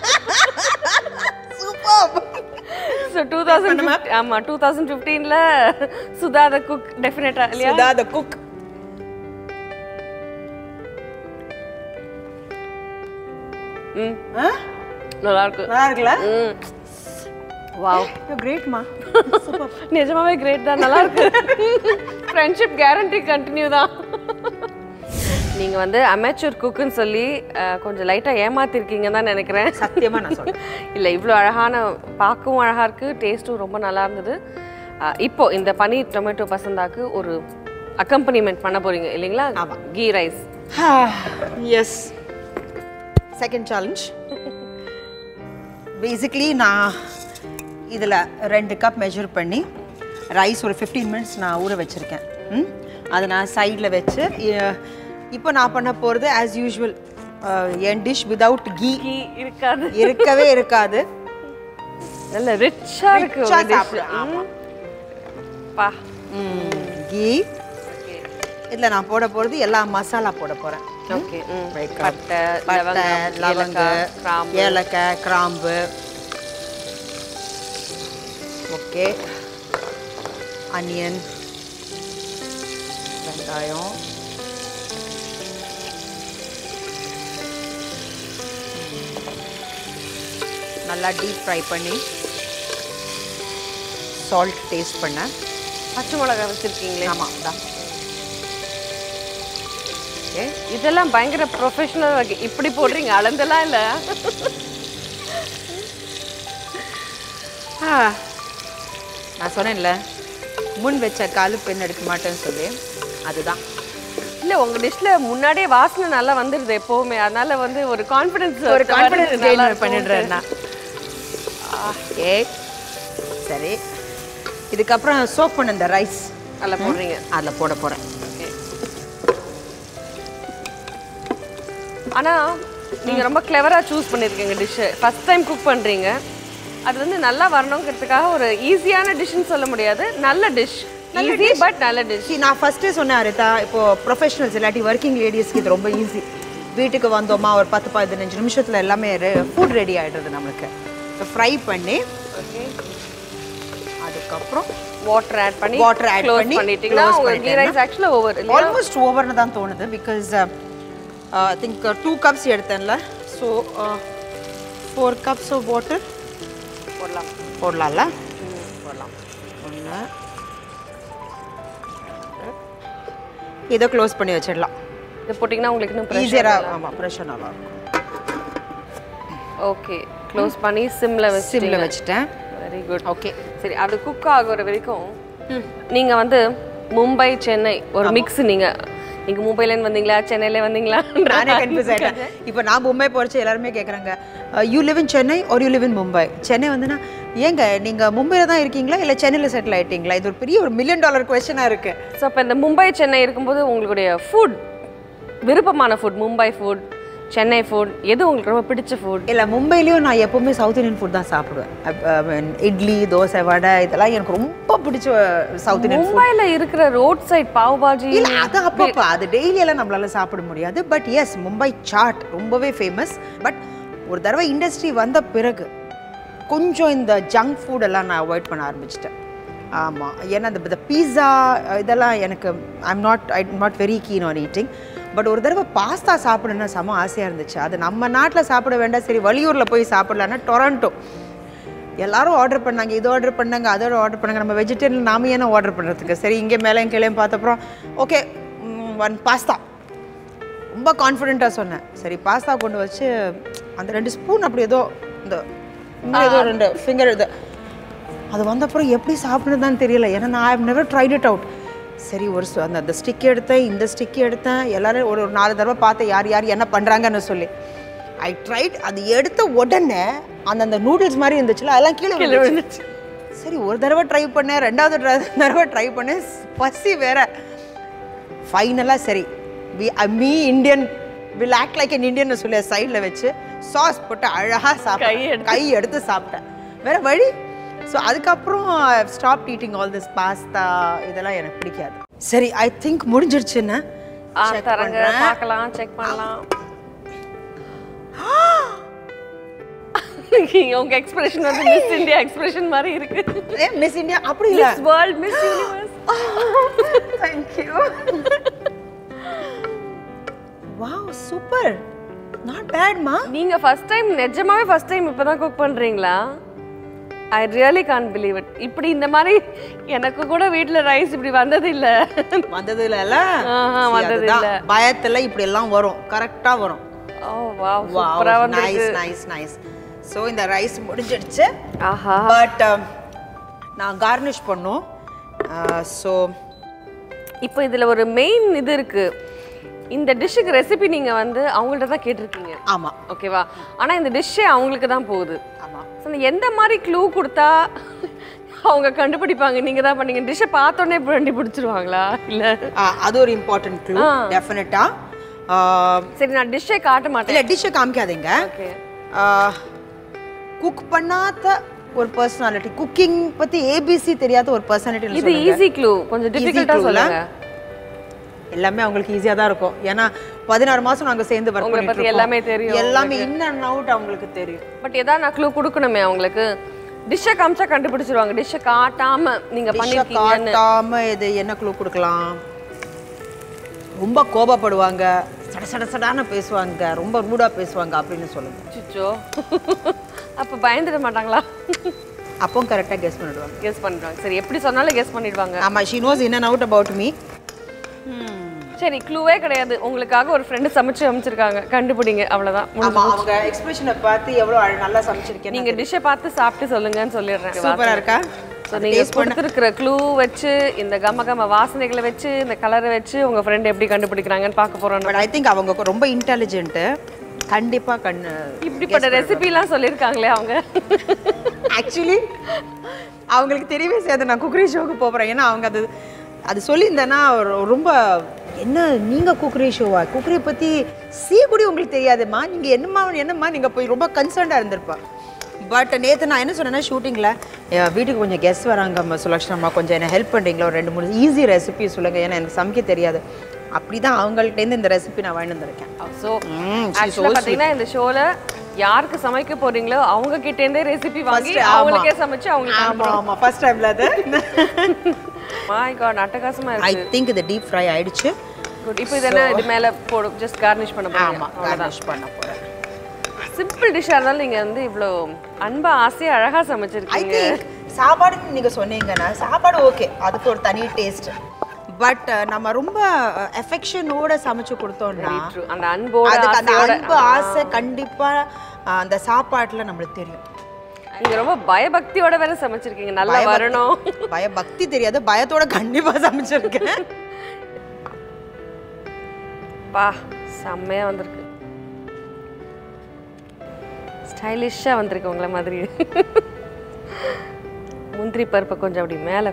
super. So two thousand ஆமா twenty fifteen ல சுதா the cook டெஃபினட்டா இல்லையா? Sudha the cook. ம் நல்லா இருக்கு. நல்லா இருக்குல? ம் வாவ், யூ கிரேட் மா. சூப்பர். நிஜமாவே கிரேட் தான், நல்லா இருக்கு. ஃப்ரெண்ட்ஷிப் கேரண்டி கண்டினியூ தான். நீங்க வந்து அமேச்சூர் குக்குன்னு சொல்லி கொஞ்சம் லைட்டா ஏமாத்திருக்கீங்கன்னு தான் நினைக்கிறேன். சத்தியமா நான் சொல்றேன். இல்லை, இவ்வளோ அழகான, பார்க்கவும் அழகா இருக்கு, டேஸ்ட்டும் ரொம்ப நல்லா இருந்தது. இப்போ இந்த பன்னீர் டொமேட்டோ பசந்தாக்கு ஒரு அக்கம்பனிமெண்ட் பண்ண போறீங்க இல்லைங்களா? ஆமா, ghee rice. Yes, second challenge. Basically நான் இதில் ரெண்டு கப் மெஷர் பண்ணி ரைஸ் ஒரு ஃபிஃப்டீன் மினிட்ஸ் நான் ஊற வச்சுருக்கேன். ம் அதை நான் சைடில் வச்சு இப்போ நான் பண்ண போகிறது ஆஸ் யூஷுவல் என் டிஷ் விதவுட் கீ இருக்காது, இருக்கவே இருக்காது. நல்ல ரிச்சாக இருக்கு சாப்பிடு. பா கீ இதில் நான் போட போகிறது எல்லா மசாலா போட போகிறேன். ஓகே, பட்டை, லவங்க, ஏலக்காய், கிராம்பு, ஓகே, அனியன், வெங்காயம், நல்லா டீப் ஃப்ரை பண்ணி சால்ட் டேஸ்ட் பண்ண. பச்சை மிளகாய் வச்சுருக்கீங்களே? ஆமாம் தான். ஓகே, இதெல்லாம் பயங்கர ப்ரொஃபஷனல் வகை. இப்படி போடுறீங்க, அளந்தெல்லாம் இல்லை. நான் சொன்னேன்ல, முன் வச்ச காலு பெண் எடுக்க மாட்டேன்னு சொல்லி, அதுதான். இல்லை, உங்கள் டிஷ்ஷில் முன்னாடியே வாசனை நல்லா வந்துடுது எப்போவுமே, அதனால வந்து ஒரு கான்ஃபிடன்ஸ் ஒரு கான்ஃபிடன்ஸ் கெயின் பண்ணிடுறேன் நான். ஓகே, சரி. இதுக்கப்புறம் சோக் பண்ண இந்த ரைஸ் அதில் போடுறீங்க? அதில் போட போகிறேன். ஓகே, ஆனால் நீங்கள் ரொம்ப கிளவராக சூஸ் பண்ணியிருக்கீங்க டிஷ்ஷு. ஃபஸ்ட் டைம் குக் பண்ணுறீங்க, அது வந்து நல்லா வரணுங்கிறதுக்காக ஒரு ஈஸியான டிஷ்ஷுன்னு சொல்ல முடியாது, நல்ல டிஷ், ஈஸி பட் நல்ல டிஷ். நான் ஃபஸ்ட்டே சொன்னேன் அரிதா, இப்போ ப்ரொஃபஷனல்ஸ் இல்லாட்டி ஒர்க்கிங் லேடிஸ்க்கு இது ரொம்ப ஈஸி. வீட்டுக்கு வந்தோமா ஒரு பத்து பதினஞ்சு நிமிஷத்தில் எல்லாமே ஃபுட் ரெடி ஆகிடுறது நம்மளுக்கு. ஃப்ரை பண்ணி ஓகே, அதுக்கப்புறம் வாட்டர் ஆட் பண்ணி வாட்டர் ஆட் பண்ணி பண்ணிட்டீங்கன்னா உங்கள் ghee rice actually over, almost ஓவர்னு தான் தோணுது. Because I think two cups எடுத்தேன்ல, so four cups of water போடலாம். போடலாம்ல? போடலாம். ஒன்று, இதை க்ளோஸ் பண்ணி வச்சிடலாம். இதை போட்டிங்கன்னா உங்களுக்கு இன்னும் ஈஸியராக. ஆமாம், ப்ரெஷர் நல்லா இருக்கும். ஓகே, க்ளோஸ் பண்ணி சிம்மில் வச்சு சிம்மில் வச்சுட்டேன். Very good. ஓகே, சரி, அது குக் ஆகுற வரைக்கும் நீங்கள் வந்து மும்பை சென்னை ஒரு மிக்ஸ். நீங்கள் நீங்கள் மும்பைலேருந்து வந்தீங்களா, சென்னையில வந்தீங்களா? நானே கன்ஃபியூஸ் ஆகிட்டேன். இப்போ நான் மும்பை போகிறச்சு எல்லாருமே கேட்குறாங்க, you live in Chennai or you live in Mumbai? Chennai வந்துன்னா, ஏங்க நீங்கள் மும்பையில் தான் இருக்கீங்களா இல்லை சென்னையில் செட்டில் ஆகிட்டீங்களா? இது ஒரு பெரிய ஒரு மில்லியன் டாலர் கொஸ்டினாக இருக்குது. ஸோ இப்போ இந்த மும்பை சென்னை இருக்கும்போது உங்களுடைய ஃபுட், விருப்பமான food, Mumbai food, Chennai food, எது உங்களுக்கு ரொம்ப பிடிச்ச ஃபுட்? இல்லை, மும்பையிலையும் நான் எப்போவுமே சவுத் இந்தியன் ஃபுட் தான் சாப்பிடுவேன். இட்லி, தோசை, வடை, இதெல்லாம் எனக்கு ரொம்ப பிடிச்ச சவுத் இந்தியன். மும்பையில் இருக்கிற ரோட் சைட் பாவ் பாஜி இல்லை, அது அப்பப்போ, அது டெய்லியெல்லாம் நம்மளால சாப்பிட முடியாது. பட் எஸ், மும்பை சாட் ரொம்பவே ஃபேமஸ். பட் ஒரு தடவை இண்டஸ்ட்ரி வந்த பிறகு கொஞ்சம் இந்த ஜங்க் ஃபுட்டெல்லாம் நான் அவாய்ட் பண்ண ஆரம்பிச்சிட்டேன். ஆமாம், ஏன்னா இந்த பீஸா இதெல்லாம் எனக்கு I'm not I not very keen on eating. But ஒரு தடவை பாஸ்தா சாப்பிடணும்னா செம ஆசையாக இருந்துச்சு. அது நம்ம நாட்டில் சாப்பிட வேண்டாம், சரி வெளியூரில் போய் சாப்பிடலான்னா டொரண்டோ எல்லாரும் ஆர்டர் பண்ணாங்க, இது ஆர்டர் பண்ணாங்க, அதோட ஆர்டர் பண்ணாங்க. நம்ம வெஜிடேரியன் நாம ஏன்னா ஆர்டர் பண்ணுறதுக்கு, சரி இங்கே மேலே கிளையும் பார்த்தப்பறம் ஓகே ஒன் பாஸ்தா ரொம்ப கான்ஃபிடென்ட்டாக சொன்னேன். சரி பாஸ்தா கொண்டு வச்சு அந்த ரெண்டு ஸ்பூன் அப்படி ஏதோ இந்த ஏதோ ரெண்டு ஃபிங்கர் இது அது வந்தப்புறம் எப்படி சாப்பிட்றதுன்னு தெரியல, ஏன்னா நான் I never tried it out. சரி ஒரு அந்த அந்த ஸ்டிக் எடுத்தேன், இந்த ஸ்டிக் எடுத்தேன், எல்லோரும் ஒரு ஒரு நாலு தடவை பார்த்தேன் யார் யார் என்ன பண்ணுறாங்கன்னு சொல்லி. I tried. அது எடுத்த உடனே அந்த அந்த நூடுல்ஸ் மாதிரி இருந்துச்சுல அதெல்லாம் கீழே கீழே விழுந்துச்சு. சரி ஒரு தடவை ட்ரை பண்ணேன், ரெண்டாவது தடவை ட்ரை பண்ணேன், பசி வேற. ஃபைனலாக சரி we me Indian will act like an Indian சொல்லி சைடில் வச்சு சாஸ் போட்டு அழகாக சாப்பிட்டேன், கை எடுத்து சாப்பிட்டேன், வேற வழி. ஸோ அதுக்கப்புறம் stop eating all this pasta, இதெல்லாம் எனக்கு பிடிக்காது. சரி ஐ திங்க் முடிஞ்சிருச்சுன்னு பார்க்கலாம், செக் பண்ணலாம். உங்க எக்ஸ்பிரஷன் வந்து மிஸ் இந்தியா எக்ஸ்பிரஷன் மாதிரி இருக்கு. ஏ மிஸ் இந்தியா அப்படி இல்ல, Miss World, Miss Universe. Thank you. Wow, super. Not bad, ma. நீங்க ஃபர்ஸ்ட் டைம் நிஜமாவே ஃபர்ஸ்ட் டைம் இப்பதான் குக் பண்றீங்களா? I really can't believe it. இப்படி இந்த மாதிரி எனக்கு கூட வீட்ல ரைஸ் இப்படி வந்தது இல்ல. வந்தது இல்லல? ஆஹா வந்தது இல்ல. பயத்துல இப்படி எல்லாம் வரும். கரெக்ட்டா வரும். ஓ வாவ், சூப்பரா வந்திருக்கு. Nice nice nice. சோ இந்த ரைஸ் முடிஞ்சிடுச்சு. ஆஹா. பட் நான் கார்னிஷ் பண்ணோம். சோ இப்போ இதுல ஒரு மெயின் இது இருக்கு. இந்த டிஷ்ஷுக்கு ரெசிபி நீங்க வந்து அவங்கள்ட்ட தான் கேட்டிருக்கீங்க. ஆமா. ஓகேவா? ஆனா இந்த டிஷ்ஷே அவங்களுக்கு தான் போகுது. ஆமா. சோ எந்த மாதிரி க்ளூ கொடுத்தா அவங்க கண்டுபிடிப்பாங்க நீங்க தான் பண்ணீங்க? டிஷ்ஷை பார்த்தோன்னே கண்டுபிடிச்சிருவாங்களா? இல்ல அது ஒரு இம்பார்ட்டன்ட் க்ளூ டெஃபினட்டா. சரி நான் டிஷ்ஷை காட்ட மாட்டேன். இல்ல டிஷ்ஷை காமிக்காதீங்க. ஓகே. குக் பண்ணாத ஒரு பர்சனாலிட்டி, குக்கிங் பத்தி ஏபிசி தெரியாத ஒரு பர்சனாலிட்டி இது ஈஸி க்ளூ, கொஞ்சம் டிஃபிகல்ட்டா சொல்லுங்க. எல்லாமே அவங்களுக்கு ஈஸியா தான் இருக்கும். ஏன்னா பதினாறு மாசம் நாங்க சேர்ந்து வர்க் பண்ணிட்டு இருக்கோம். எல்லாமே தெரியும். எல்லாமே இன் அண்ட் அவுட் அவங்களுக்கு தெரியும். பட் ஏதா நான் க்ளூ கொடுக்கணுமே அவங்களுக்கு. டிஷ்ஷை காமிச்சா கண்டுபிடிச்சிருவாங்க. டிஷ்ஷை காட்டாம நீங்க பண்ணிருக்கீங்கன்னு. காட்டாம இது என்ன க்ளூ கொடுக்கலாம்? ரொம்ப கோபப்படுவாங்க, சட சட சடான பேசுவாங்க, ரொம்ப ரூடா பேசுவாங்க அப்படின்னு சொல்லுங்க. சிச்சோ. அப்ப பயந்துட மாட்டாங்களா? அப்போ கரெக்டா கெஸ் பண்ணிடுவாங்க. கெஸ் பண்ணிடுவாங்க. சரி எப்படி சொன்னாலும் கெஸ் பண்ணிடுவாங்க. ஆமா, she knows in and out about me. சரி க்ளூவே கிடையாது. உங்களுக்காக ஒரு ஃப்ரெண்ட் சமைச்சு அமைச்சிருக்காங்க, கண்டுபிடிங்க, அவ்வளவுதான். ஆமா, அவங்க எக்ஸ்பிரஷனை பார்த்து எவ்வளவு நல்லா சமைச்சிருக்கீங்க. நீங்க டிஷ்ஷை பார்த்து சாப்பிட்டு சொல்லுங்கன்னு சொல்லிடுறேன். சூப்பரா இருக்கா? சோ நீங்க கொடுத்திருக்கிற க்ளூ வச்சு இந்த கம கம வாசனைகளை வச்சு இந்த கலரை வச்சு உங்க ஃப்ரெண்ட் எப்படி கண்டுபிடிக்கிறாங்கன்னு பார்க்க போறோம். பட் ஐ திங்க் அவங்க ரொம்ப இன்டெலிஜென்ட். கண்டிப்பா கண்ணு இப்படிப்பட்ட ரெசிபி எல்லாம் சொல்லிருக்காங்களே அவங்க. ஆக்சுவலி அவங்களுக்கு தெரியவே செய்யாது நான் குக்கரி ஷோக்கு போறேன். ஏன்னா அவங்க அது அது சொல்லியிருந்தேன்னா ரொம்ப என்ன நீங்க குக்கரி ஷோவா, குக்கரி பத்தி சீ கூட உங்களுக்கு தெரியாதுமா, நீங்க என்னம்மா என்னம்மா நீங்க போய் ரொம்ப கன்சர்ன்டா இருந்திருப்பா. பட் நேற்று நான் என்ன சொன்னேன்னா ஷூட்டிங்கில் வீட்டுக்கு கொஞ்சம் கெஸ்ட் வராங்க சுலக்ஷனம்மா, கொஞ்சம் என்ன ஹெல்ப் பண்ணுறீங்களா, ஒரு ரெண்டு மூணு ஈஸி ரெசிபி சொல்லுங்கள், ஏன்னா எனக்கு சமைக்க தெரியாது. அப்படி தான் அவங்கள்ட்டேருந்து இந்த ரெசிபி நான் வாங்கி வந்திருக்கேன். ஸோ ஆக்சுவலாக பார்த்தீங்கன்னா இந்த ஷோவில் யாருக்கு சமைக்க போறீங்களோ அவங்க கிட்டேருந்தே ரெசிபி வாங்கி அவங்களுக்கே சமைச்சு அவங்களுக்கு ஆமாம் ஆமாம் ஃபர்ஸ்ட் டைமில் அது. மை காட், அட்டகாசமா இருக்கு. ஐ திங்க் இது டீப் ஃப்ரை ஆயிடுச்சு. குட். இப்போ இதெல்லாம் இது மேலே போடு, ஜஸ்ட் கார்னிஷ் பண்ண போகிறேன். ஆமாம், கார்னிஷ் பண்ண போகிறேன். சிம்பிள் டிஷ்ஷாக இருந்தாலும் நீங்கள் வந்து இவ்வளோ அன்பா ஆசையாக அழகாக சமைச்சிருக்கீங்க. சாப்பாடுன்னு நீங்கள் சொன்னீங்கன்னா சாப்பாடு ஓகே, அதுக்கு ஒரு தனி டேஸ்ட். பட் நம்ம ரொம்ப எஃபெக்ஷனோட சமைச்சு கொடுத்தோம்னா அந்த அன்போட அதுக்கு அந்த அன்பு ஆசை கண்டிப்பாக அந்த சாப்பாட்டில் நம்மளுக்கு தெரியும். நீங்க ரொம்ப பயபக்தியோட வேற சமைச்சிருக்கீங்க. நல்லா வரணும். பயபக்தி தெரியாது, பயத்தோட கண்டிப்பா சமைச்சிருக்கேன். பா செம்மையா வந்திருக்கு. ஸ்டைலிஷா வந்திருக்கு உங்களை மாதிரி. முந்திரி பருப்பு கொஞ்சம் அப்படி மேல.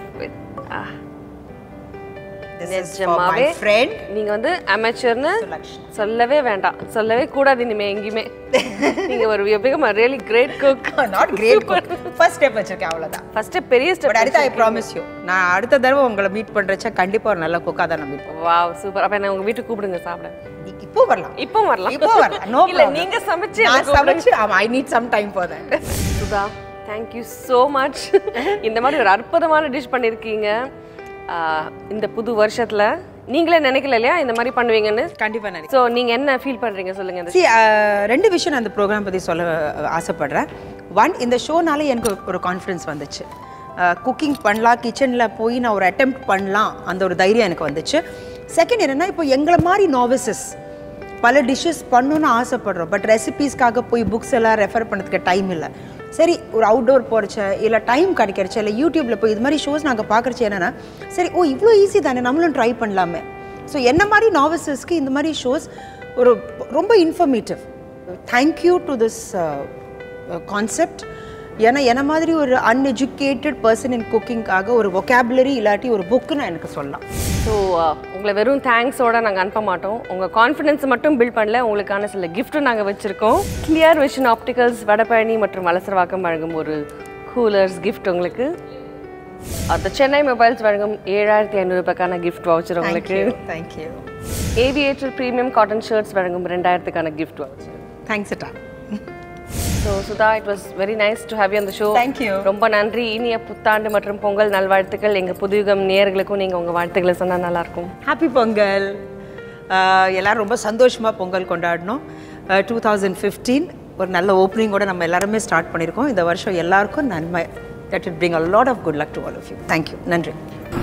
நிஜமாவே நீங்க வந்து அமெச்சர்னு சொல்லவே வேண்டாம், சொல்லவே கூடாது இனிமே எங்கேயுமே. நீங்க ஒரு really great cook. Not great cook, first step வச்சிருக்கேன் அவ்வளவுதான். ஃபர்ஸ்ட் ஸ்டெப் பெரிய ஸ்டெப். அடுத்து ஐ ப்ராமிஸ் யூ நான் அடுத்த தடவை உங்களை மீட் பண்றச்ச கண்டிப்பா ஒரு நல்ல குக்கா தான் மீட் பண்ணுவேன். Wow super. அப்ப நான் உங்க வீட்டுக்கு கூப்பிடுங்க சாப்பிட. இப்போ வரலாம், இப்போ வரலாம், இப்போ வரலாம். நோ இல்ல நீங்க சமைச்சு நான் சமைச்சு I need some time for that. Sudha thank you so much. இந்த மாதிரி ஒரு அற்புதமான டிஷ் பண்ணிருக்கீங்க. இந்த புது வருஷத்துல நீங்களே நினைக்கல இல்லையா இந்த மாதிரி பண்ணுவீங்கன்னு? கண்டிப்பா நினைக்கிறேன். ஸோ நீங்க என்ன ஃபீல் பண்றீங்க சொல்லுங்க. சி ரெண்டு விஷயம் நான் இந்த ப்ரோக்ராம் பத்தி சொல்ல ஆசைப்படுறேன். ஒன், இந்த ஷோனால எனக்கு ஒரு கான்ஃபிடன்ஸ் வந்துச்சு. குக்கிங் பண்ணலாம், கிச்சனில் போய் நான் ஒரு அட்டெம்ப்ட் பண்ணலாம், அந்த ஒரு தைரியம் எனக்கு வந்துச்சு. செகண்ட் என்னென்னா, இப்போ எங்களை மாதிரி நாவிசஸ் பல டிஷ்ஷஸ் பண்ணணுன்னு ஆசைப்படுறோம், பட் ரெசிபீஸ்க்காக போய் புக்ஸ் எல்லாம் ரெஃபர் பண்ணுறதுக்கு டைம் இல்லை. சரி ஒரு அவுட்டோர் போகிறச்ச இல்லை டைம் கிடைக்கிறச்ச இல்லை யூடியூப்பில் போய் இது மாதிரி ஷோஸ் நாங்கள் பார்க்குறச்சு என்னென்னா சரி ஓ இவ்வளோ ஈஸி தானே நம்மளும் ட்ரை பண்ணலாமே. ஸோ என்ன மாதிரி நாவல்ஸஸ்க்கு இந்த மாதிரி ஷோஸ் ஒரு ரொம்ப informative. Thank you to this concept. ஏன்னா என்ன மாதிரி ஒரு அன்எஜுகேட்டட் பர்சன் இன் குக்கிங்காக ஒரு வொக்காபுலரி இல்லாட்டி ஒரு புக்கு நான் எனக்கு சொல்லலாம். ஸோ உங்களை வெறும் தேங்க்ஸோடு நாங்கள் அனுப்ப மாட்டோம். உங்கள் கான்ஃபிடென்ஸை மட்டும் பில்ட் பண்ணல, உங்களுக்கான சில கிஃப்ட்டும் நாங்கள் வச்சுருக்கோம். கிளியர் விஷன் ஆப்டிகல்ஸ் வடபழனி மற்றும் வலசரவாக்கம் வழங்கும் ஒரு கூலர்ஸ் கிஃப்ட் உங்களுக்கு. அந்த சென்னை மொபைல்ஸ் வழங்கும் ஏழாயிரத்தி ஐநூறு ரூபாய்க்கான கிஃப்ட் வவுச்சர் உங்களுக்கு. Thank you. Aviator premium cotton shirts வழங்கும் ரெண்டாயிரத்துக்கான கிஃப்ட் வவுச்சர். தேங்க்ஸ் அட்டா. So Sudha, it was very nice to have you on the show. Thank you. ரொம்ப நன்றி. இனிய புத்தாண்டு மற்றும் பொங்கல் நல்வாழ்த்துக்கள். எங்கள் புதுயுகம் நேயர்களுக்கும் நீங்கள் உங்கள் வாழ்த்துக்களை சொன்னால் நல்லாயிருக்கும். ஹாப்பி பொங்கல். எல்லோரும் ரொம்ப சந்தோஷமாக பொங்கல் கொண்டாடணும். டூ தௌசண்ட் ஃபிஃப்டீன் ஒரு நல்ல ஓப்பனிங்கோடு நம்ம எல்லாருமே ஸ்டார்ட் பண்ணியிருக்கோம். இந்த வருஷம் எல்லாருக்கும் நன்மை. That will bring a lot of good luck to all of you. Thank you. நன்றி.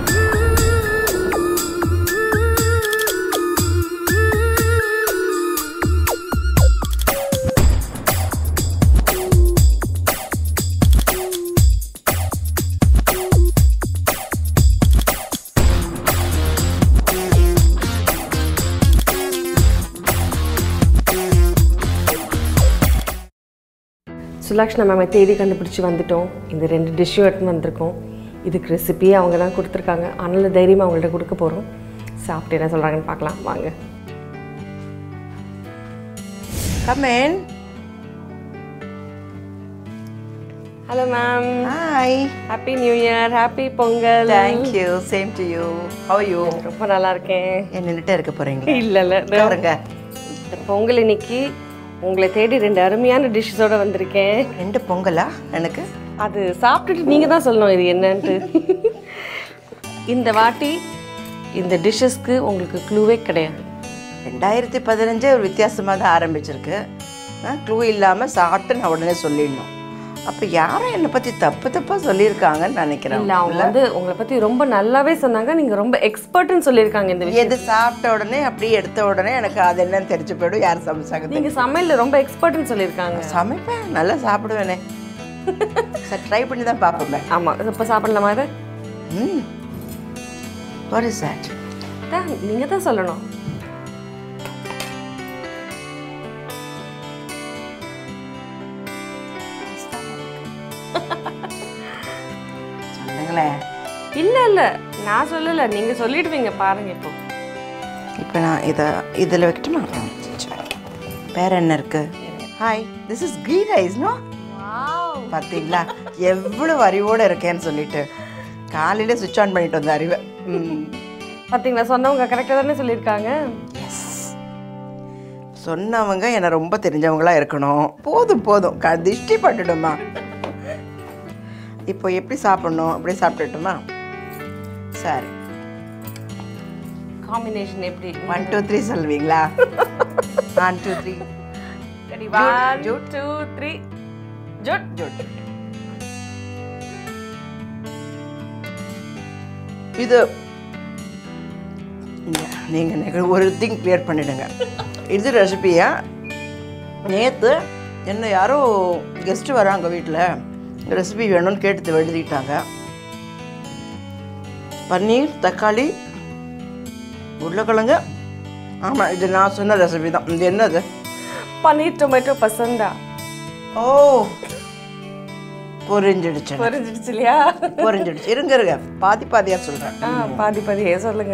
சுலாக்ஷனா மேமை தேடி கண்டுபிடிச்சி வந்துட்டோம். இந்த ரெண்டு டிஷ்ஷும் எடுத்துன்னு வந்திருக்கோம். இதுக்கு ரெசிபியே அவங்க தான் கொடுத்துருக்காங்க. அதனால் தைரியமாக அவங்கள்ட்ட கொடுக்க போகிறோம். சாப்பிட்டு என்ன சொல்கிறாங்கன்னு பார்க்கலாம் வாங்க. Come in. Hello ma'am. Hi. Happy new year. Happy Pongal. Thank you. Same to you. How are you? ரொம்ப நல்லா இருக்கேன். ஏன் நின்னுட்டே இருக்க போறீங்களா? இல்லை இல்லை பாருங்க. பொங்கல் இன்னைக்கு உங்களை தேடி ரெண்டு அருமையான டிஷ்ஷஸோடு வந்திருக்கேன். ரெண்டு பொங்கலா எனக்கு? அது சாப்பிட்டுட்டு நீங்கள் தான் சொல்லணும் இது என்னன்ட்டு. இந்த வாட்டி இந்த டிஷ்ஷஸ்க்கு உங்களுக்கு க்ளூவே கிடையாது. ரெண்டாயிரத்தி பதினஞ்சு ஒரு வித்தியாசமாக தான் ஆரம்பிச்சிருக்கு. க்ளூ இல்லாமல் சாப்பிட்டு நான் உடனே சொல்லிடணும். அப்போ யாரும் என்னை பற்றி தப்பு தப்பாக சொல்லியிருக்காங்கன்னு நினைக்கிறேன். இல்லை, அவங்க வந்து உங்களை பற்றி ரொம்ப நல்லாவே சொன்னாங்க. நீங்கள் ரொம்ப எக்ஸ்பர்ட்னு சொல்லியிருக்காங்க. இந்த விஷயம் எது சாப்பிட்ட உடனே அப்படியே எடுத்த உடனே எனக்கு அது என்னன்னு தெரிஞ்சு போய்டும். யார் சமைச்சாங்க? நீங்கள் சமையல் ரொம்ப எக்ஸ்பர்ட்னு சொல்லியிருக்காங்க. சமைப்பேன், நல்லா சாப்பிடுவேனே. சார் ட்ரை பண்ணி தான் பார்ப்போமே. ஆமாம், இப்போ சாப்பிடலாமா இது? ம், what is that? நீங்கள் தான் சொல்லணும். இல்ல இல்ல நான் சொல்லல, நீங்க சொல்லிடுவீங்க பாருங்க. இப்போ இப்போ நான் இதை இதில் வைக்கட்டுமா? வேற என்ன இருக்கு? Hi, this is ghee rice. No, பார்த்தீங்களா எவ்வளோ அறிவோடு இருக்கேன்னு சொல்லிட்டு காலையில சுவிட்ச் ஆன் பண்ணிட்டு வந்த அறிவை. பார்த்தீங்களா, சொன்னவங்க கரெக்டாக தானே சொல்லியிருக்காங்க. எஸ், சொன்னவங்க என்னை ரொம்ப தெரிஞ்சவங்களா இருக்கணும். போதும் போதும், க திஷ்டி பட்டுடுமா. இப்போ எப்படி சாப்பிடணும்? அப்படியே சாப்பிட்டுட்டுமா? சரி, காம்பினேஷன் எப்படி? ஒன் டூ த்ரீ சொல்வீங்களா? One two three. One two three. ஜுட் ஜுட். இது நீங்கள் ஒரு திங் கிளியர் பண்ணிடுங்க. இது ரெசிபியா? நேற்று என்ன யாரோ கெஸ்ட்டு வராங்க வீட்டில், ரெசிபி வேணும்னு கேட்டு எழுதிட்டாங்க. பன்னீர், தக்காளி, உருளைக்கிழங்கு. ஆமாம், இது நான் சொன்ன ரெசிபி தான். இது என்னது? பன்னீர் டொமேட்டோ பசந்தா. ஓ, பொரிஞ்சிடுச்சு. பொரிஞ்சிடுச்சு இல்லையா? பொரிஞ்சிடுச்சு. இருங்க இருங்க, பாதி பாதியாக சொல்கிறேன். ஆ, பாதி பாதியே சொல்லுங்க.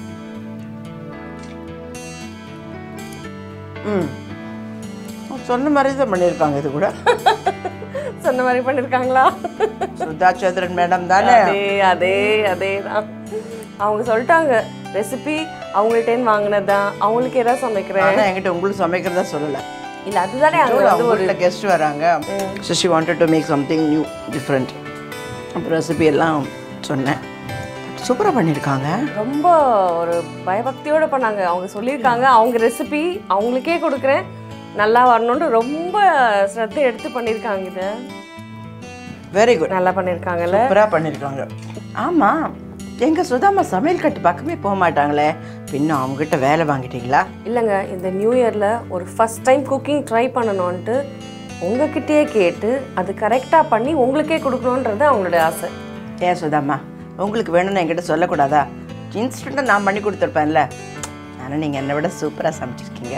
ம், சொன்ன மாதிரி தான் பண்ணியிருக்காங்க. இது கூட சொன்ன மாதிரி பண்ணிருக்காங்களா? சுதா சந்திரன் மேடம் தானே? அதே அதே அதே தான். அவங்க சொல்லிட்டாங்க ரெசிபி அவங்கள்ட்டேன்னு வாங்கினதான், அவங்களுக்கு ஏதாவது சமைக்கிறேன். ஆனால் என்கிட்ட உங்களுக்கு சமைக்கிறதா சொல்லலை. இல்லை, அதுதானே அங்கே வந்து ஒரு கெஸ்ட் வராங்க. So she wanted to make something new, different. அப்புறம் ரெசிபி எல்லாம் சொன்னேன். சூப்பராக பண்ணியிருக்காங்க. ரொம்ப ஒரு பயபக்தியோடு பண்ணாங்க. அவங்க சொல்லியிருக்காங்க அவங்க ரெசிபி அவங்களுக்கே கொடுக்குறேன், நல்லா வரணும்னு ரொம்ப ஸ்ரத்தை எடுத்து பண்ணியிருக்காங்க. இதை வெரி குட், நல்லா பண்ணியிருக்காங்கல்ல? சூப்பராக பண்ணியிருக்காங்க. ஆமாம், எங்கள் சுதாமா சமையல் கட்டு பக்கமே போக மாட்டாங்களே, பின்னும் அவங்ககிட்ட வேலை வாங்கிட்டீங்களா? இல்லைங்க, இந்த நியூ இயரில் ஒரு ஃபஸ்ட் டைம் குக்கிங் ட்ரை பண்ணணுன்ட்டு உங்ககிட்டயே கேட்டு அது கரெக்டாக பண்ணி உங்களுக்கே கொடுக்கணுன்றது அவங்களோட ஆசை. ஏன் சுதாம்மா, உங்களுக்கு வேணும்னு என்கிட்ட சொல்லக்கூடாதா? இன்ஸ்டண்ட்டாக நான் பண்ணி கொடுத்துருப்பேன்ல. ஆனால் நீங்கள் என்னை விட சூப்பராக சமைச்சிருக்கீங்க.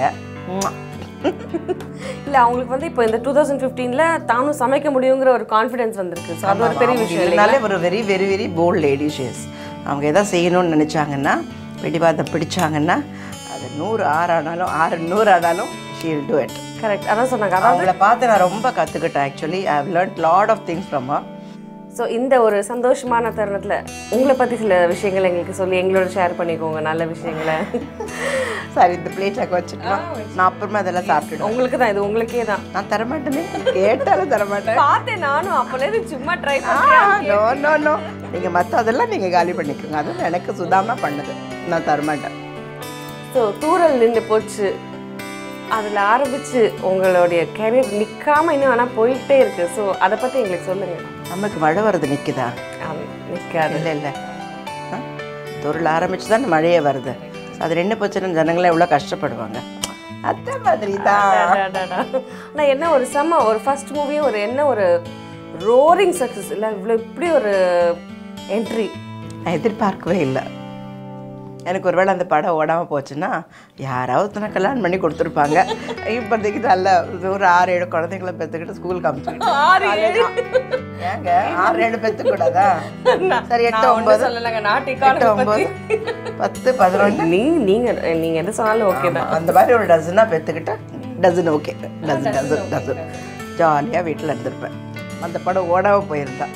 இல்லை, அவங்களுக்கு வந்து இப்போ இந்த டூ தௌசண்ட் ஃபிஃப்டீனில் தானும் சமைக்க முடியுங்கிற ஒரு கான்ஃபிடென்ஸ் வந்திருக்கு. ஸோ அது ஒரு பெரிய விஷயம் இல்லைனாலே ஒரு very very very bold lady she's. அவங்க எதாவது செய்யணும்னு நினச்சாங்கன்னா, பிடிவாதம் பிடிச்சாங்கன்னா, அது நூறு ஆறு ஆனாலும் ஆறு நூறு ஆனாலும் she will do it. Correct, அதான் சொன்னாங்க. அவங்கள பார்த்து நான் ரொம்ப கற்றுக்கிட்டேன். Actually I have learned lot of things from her. So இந்த ஒரு சந்தோஷமான தருணத்தில் உங்களை பற்றி சில விஷயங்கள் எங்களுக்கு சொல்லி எங்களோட ஷேர் பண்ணிக்கோங்க, நல்ல விஷயங்களை. சரி, இந்த பிளேட்டாக வச்சுக்கலாம். நான் அப்புறமா அதெல்லாம் சாப்பிட்டுடுவேன். உங்களுக்கு தான், இது உங்களுக்கே தான். நான் தரமாட்டேனே, கேட்டாலும் தரமாட்டேன். பார்த்தேன் நானும், அப்போலேருந்து சும்மா ட்ரை பண்ணுறேன். நோ நோ நோ நீங்கள் மற்ற அதெல்லாம் நீங்கள் காலி பண்ணிக்கோங்க. அதுவும் எனக்கு சுதாமா பண்ணுது, நான் தரமாட்டேன். ஸோ தூரல் நின்று போச்சு, அதில் ஆரம்பித்து உங்களுடைய கெரியர் நிற்காமல் இன்னும் ஆனால் போயிட்டே இருக்குது. ஸோ அதை பற்றி எங்களுக்கு சொல்லுங்கள். நமக்கு மழை வருது நிற்குதா? நிற்காது. இல்லை இல்லை, தொழில் ஆரம்பிச்சு தான் மழையே வருது. அது நின்று போச்சுன்னா ஜனங்களே எவ்வளோ கஷ்டப்படுவாங்க. அந்த மாதிரி தான். நான் என்ன ஒரு செம்ம ஒரு ஃபர்ஸ்ட் மூவியும் ஒரு என்ன ஒரு ரோரிங் சக்ஸஸ் இல்லை, இவ்வளோ இப்படி ஒரு என்ட்ரி நான் எதிர்பார்க்கவே இல்லை. எனக்கு ஒருவேளை அந்த படம் ஓடாமல் போச்சுன்னா யாராவது தான் கல்யாணம் பண்ணி கொடுத்துருப்பாங்க. இப்போதைக்கு நல்ல ஒரு ஆறு ஏழு குழந்தைங்கள பெற்றுக்கிட்டு ஸ்கூலுக்கு அனுப்பிச்சுக்கிட்டு. ஏங்க ஆறு ஏழு பெற்றுக்கூடாதா? சரி, எட்டு ஒன்பது எட்டு ஒன்பது பத்து பதினொன்று நீ நீங்கள் நீங்கள் எது சொன்னாலும் ஓகே தான். அந்த மாதிரி ஒரு டசனாக பெற்றுக்கிட்டா dozen okay, dozen dozen dozen ஜாலியாக வீட்டில் இருந்திருப்பேன். அந்த படம் ஓடாமல் போயிருந்தா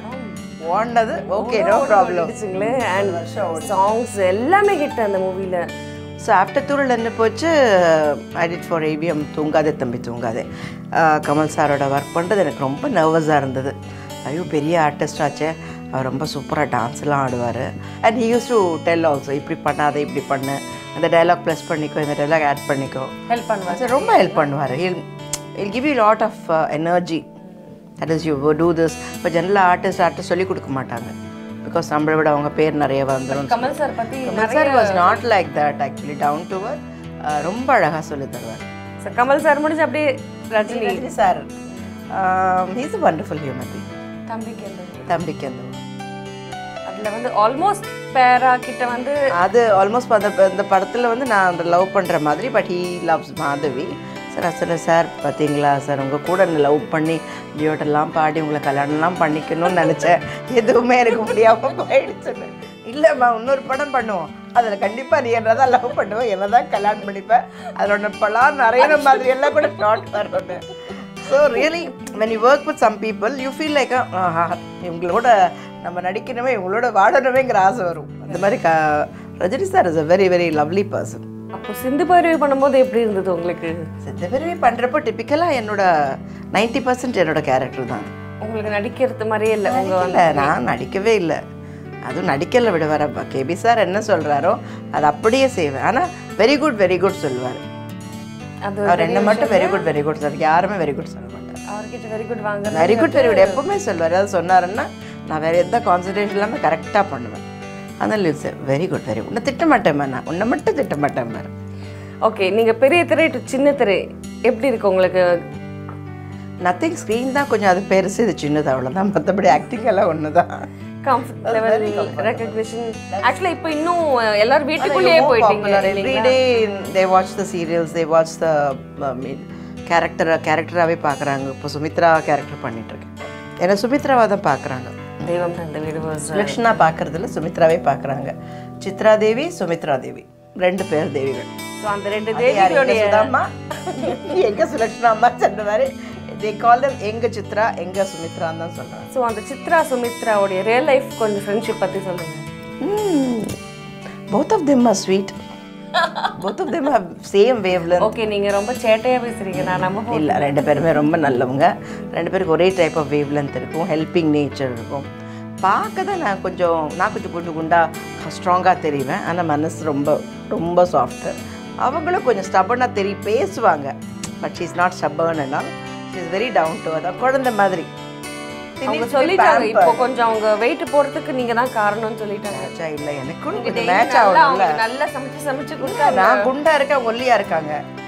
ஓடினது okay, no problem. And songs எல்லாமே ஹிட் அந்த மூவியில். ஸோ ஆஃப்டர் தூரல் என்ன போச்சு, ஐ டிட் ஃபார் ஏவிஎம் தூங்காதே தம்பி தூங்காதே. கமல் சாரோட ஒர்க் பண்ணுறது எனக்கு ரொம்ப நர்வஸாக இருந்தது. ஐயோ பெரிய ஆர்டிஸ்ட் ஆச்சே, அவர் ரொம்ப சூப்பராக டான்ஸ்லாம் ஆடுவார். And he use to tell also, இப்படி பண்ணாதே இப்படி பண்ணு, அந்த டைலாக் ப்ளஸ் பண்ணிக்கோ, இந்த டைலாக் ஆட் பண்ணிக்கோ, ஹெல்ப் பண்ணுவார். ரொம்ப ஹெல்ப் பண்ணுவார். He'll he'll give you lot of energy. That is you do this. இப்போ ஜெனரலாக ஆர்டிஸ்ட் ஆர்டிஸ்ட் சொல்லிக் கொடுக்க மாட்டாங்க. பிகாஸ் நம்மளை விட அவங்க பேர் நிறைய வந்துடும். கமல் சார் பற்றி Kamal sir was not like that. Actually down to earth, ரொம்ப அழகாக சொல்லி தருவார். சார் கமல் சார் முடிஞ்சு அப்படியே Rajini Rajini sir he's a wonderful human being. தம்பிக்கு தம்பிக்கு அந்த அதில் வந்து ஆல்மோஸ்ட் பேரா கிட்ட வந்து அது ஆல்மோஸ்ட் அந்த இந்த படத்தில் வந்து நான் அந்த லவ் பண்ணுற மாதிரி, but he loves Madhavi. Sir அசல சார் பார்த்தீங்களா சார், உங்கள் கூட நான் லவ் பண்ணி டியோட்டெல்லாம் பாடி உங்களை கல்யாணம்லாம் பண்ணிக்கணும்னு நினச்சேன், எதுவுமே எனக்கு முடியாமல் போயிடுச்சுன்னு. இல்லைம்மா, இன்னொரு படம் பண்ணுவோம், அதில் கண்டிப்பாக நீ என்ன தான் லவ் பண்ணுவேன், என்ன தான் கல்யாணம் பண்ணிப்பேன், அதில் ஒன்று பலாம் நிறைய மாதிரி எல்லாம் கூட ஷார்ட் வரணுன்னு. So really when you work with some people you feel like இவங்களோட நம்ம நடிக்கணுமே, இவங்களோட வாடணுமேங்கிற ஆசை வரும். அந்த மாதிரி க Rajini sir is a very very lovely person. அப்போ சிந்து பைரவி பண்ணும்போது எப்படி இருந்தது உங்களுக்கு? சிந்து பைரவி பண்ணுறப்போ டிப்பிக்கலாக என்னோட நைன்டி பர்சன்ட் என்னோட கேரக்டர் தான். உங்களுக்கு நடிக்கிறது மாதிரியே இல்லை? இல்லை, நான் நடிக்கவே இல்லை. அதுவும் நடிக்கல விட வர கேபி சார் என்ன சொல்கிறாரோ அது அப்படியே செய்வேன். ஆனால் வெரி குட் வெரி குட் சொல்லுவார். அவர் என்ன மட்டும் very good very good sir, யாருமே வெரி குட் சொல்ல மாட்டார். அவர்கிட்ட வெரி குட் வாங்க, வெரி குட் வெரி குட் எப்பவுமே சொல்லுவார். ஏதாவது சொன்னாருன்னா நான் வேறு எந்த கான்சன்ட்ரேஷன் இல்லாமல் கரெக்டாக பண்ணுவேன். அதனால sir very good very good, உன்னை திட்ட மாட்டேன், நான் உன்னை மட்டும் திட்ட மாட்டேன் பாரு. ஓகே, நீங்கள் பெரிய திரை டு சின்ன திரை எப்படி இருக்கு உங்களுக்கு? நத்திங், ஸ்க்ரீன் தான் கொஞ்சம் அது பெருசு, இது சின்னது, அவ்வளோதான். மற்றபடி ஆக்டிங் எல்லாம் ஒன்று தான். Comfort level recognition. ஆக்சுவலாக இப்போ இன்னும் எல்லாரும் வீட்டுக்குள்ளேயே போயிட்டீங்க. Every day they watch the serials, they watch the character கேரக்டராகவே பார்க்குறாங்க. இப்போ சுமித்ரா கேரக்டர் பண்ணிகிட்ருக்கேன், ஏன்னா சுமித்ராவாக தான் பார்க்குறாங்க. தெய்வம் தந்த வீடு சுலக்ஷனா பார்க்குறதுல சுமித்ராவே பார்க்குறாங்க. சித்ரா தேவி, சுமித்ரா தேவி, ரெண்டு பேர் தேவிகள். ஸோ அந்த ரெண்டு தேவிகளுடைய அம்மா எங்க சுலக்ஷனா அம்மா சொன்ன மாதிரி they call them எங்க சித்ரா எங்க சுமித்ரான்னு தான் சொல்றாங்க. ஸோ அந்த சித்ரா சுமித்ராவுடைய ரியல் லைஃப் கொஞ்சம் ஃப்ரெண்ட்ஷிப் பற்றி சொல்லுங்க. both of them are sweet. both of them have same wavelength. Okay, நீங்க ரொம்ப சேட்டையா பேசுறீங்க, நான் நம்ப இல்லை. ரெண்டு பேருமே ரொம்ப நல்லவங்க. ரெண்டு பேருக்கு ஒரே டைப் ஆஃப் வேவ்லென்த் இருக்கும், ஹெல்பிங் நேச்சர் இருக்கும். பார்க்க தான் நான் கொஞ்சம் நான் கொஞ்சம் குண்டு குண்டாக ஸ்ட்ராங்காக தெரிவேன், ஆனால் மனசு ரொம்ப ரொம்ப சாஃப்ட்டு. அவங்களும் கொஞ்சம் ஸ்டபர்னாக தெரியும், பேசுவாங்க. But she is not stubborn எல்லாம், she is very down to earth. குழந்தை மாதிரி. அவங்க சொல்லிட்டாங்க இப்போ கொஞ்சம் அவங்க வெயிட் போறதுக்கு நீங்க தான் காரணம்னு சொல்லிட்டாங்க. ஆச்சா இல்லை, எனக்கு கொஞ்சம் மேட்ச் ஆகல. நல்லா சமைச்சு சமைச்சு கொடுத்தா நான் குண்டா இருக்கேன், அவங்க ஒல்லியா இருக்காங்க.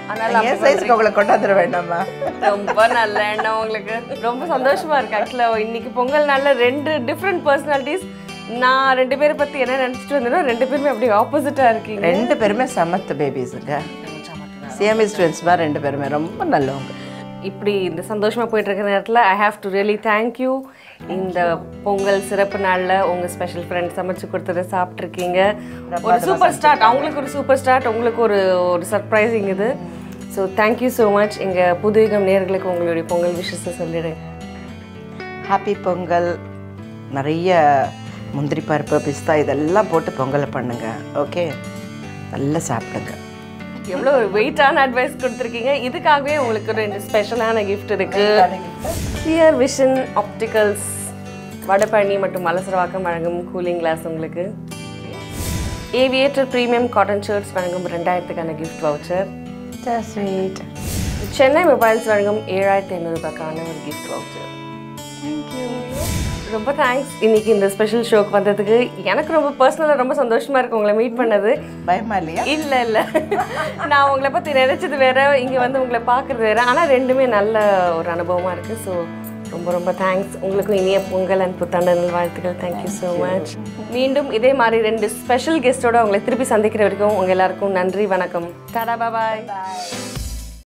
அதனால ஏன் சைஸ்க்கு உங்களை கொண்டாந்துட வேண்டாமா? ரொம்ப நல்ல எண்ணம் உங்களுக்கு. ரொம்ப சந்தோஷமா இருக்கு ஆக்சுவலாக. இன்னைக்கு பொங்கல் நாள்ல ரெண்டு டிஃப்ரெண்ட் பர்சனாலிட்டிஸ். நான் ரெண்டு பேரை பற்றி என்ன நினச்சிட்டு வந்தேனோ ரெண்டு பேருமே அப்படியே ஆப்போசிட்டாக இருக்கீங்க. ரெண்டு பேருமே சமத்து பேபிஸுங்க. சிஎம்இஸ் ட்வின்ஸ் மாதிரி ரெண்டு பேருமே ரொம்ப நல்லவங்க. இப்படி இந்த சந்தோஷமாக போயிட்டு இருக்கிற நேரத்தில் I have to really thank you. இந்த பொங்கல் சிறப்பு நாளில் உங்கள் ஸ்பெஷல் ஃப்ரெண்ட் சமைச்சு கொடுத்ததை சாப்பிட்ருக்கீங்க. ஒரு சூப்பர் ஸ்டார்ட், அவங்களுக்கு ஒரு சூப்பர் ஸ்டார்ட், உங்களுக்கு ஒரு ஒரு சர்ப்ரைசிங் இது. So thank you so much. எங்கள் புதுயுகம் நேயர்களுக்கு உங்களுடைய பொங்கல் விஷயத்தை சொல்லிடு. ஹாப்பி பொங்கல். நிறைய முந்திரி பருப்பு பிஸ்தா இதெல்லாம் போட்டு பொங்கலை பண்ணுங்க. ஓகே, நல்லா சாப்பிடுங்க. எவ்வளோ ஒரு வெயிட்டான அட்வைஸ் கொடுத்துருக்கீங்க. இதுக்காகவே உங்களுக்கு ஒரு ஸ்பெஷலான கிஃப்ட் இருக்கு. கிளியர் விஷன் ஆப்டிகல்ஸ் வடபழனி மற்றும் மலசரவாக்கம் வழங்கும் கூலிங் கிளாஸ் உங்களுக்கு. ஏவியேட்டர் ப்ரீமியம் காட்டன் ஷர்ட்ஸ் வழங்கும் ரெண்டாயிரத்துக்கான gift voucher. Sweet. Chennai mobiles வழங்கும் ஏழாயிரத்தி ஐநூறு ரூபாய்க்கான ஒரு கிஃப்ட் வவுச்சர். தேங்க்யூ. ரொம்ப தேங்க்ஸ் இன்னைக்கு இந்த ஸ்பெஷல் ஷோக்கு வந்ததுக்கு. எனக்கு ரொம்ப பர்சனலாக ரொம்ப சந்தோஷமாக இருக்குது உங்களை மீட் பண்ணது. பயமா இல்லையா? இல்லை இல்லை நான் உங்களை பற்றி நினைச்சது வேற, இங்கே வந்து உங்களை பார்க்குறது வேற. ஆனால் ரெண்டுமே நல்ல ஒரு அனுபவமாக இருக்குது. ஸோ ரொம்ப ரொம்ப தேங்க்ஸ். உங்களுக்கும் இனிய பொங்கல் அண்ட் புத்தாண்டு நல்வாழ்த்துக்கள். Thank you so much. மீண்டும் இதே மாதிரி ரெண்டு ஸ்பெஷல் கெஸ்ட்டோட உங்களை திருப்பி சந்திக்கிற வரைக்கும் உங்கள் எல்லாருக்கும் நன்றி, வணக்கம், டாடா, பாய்.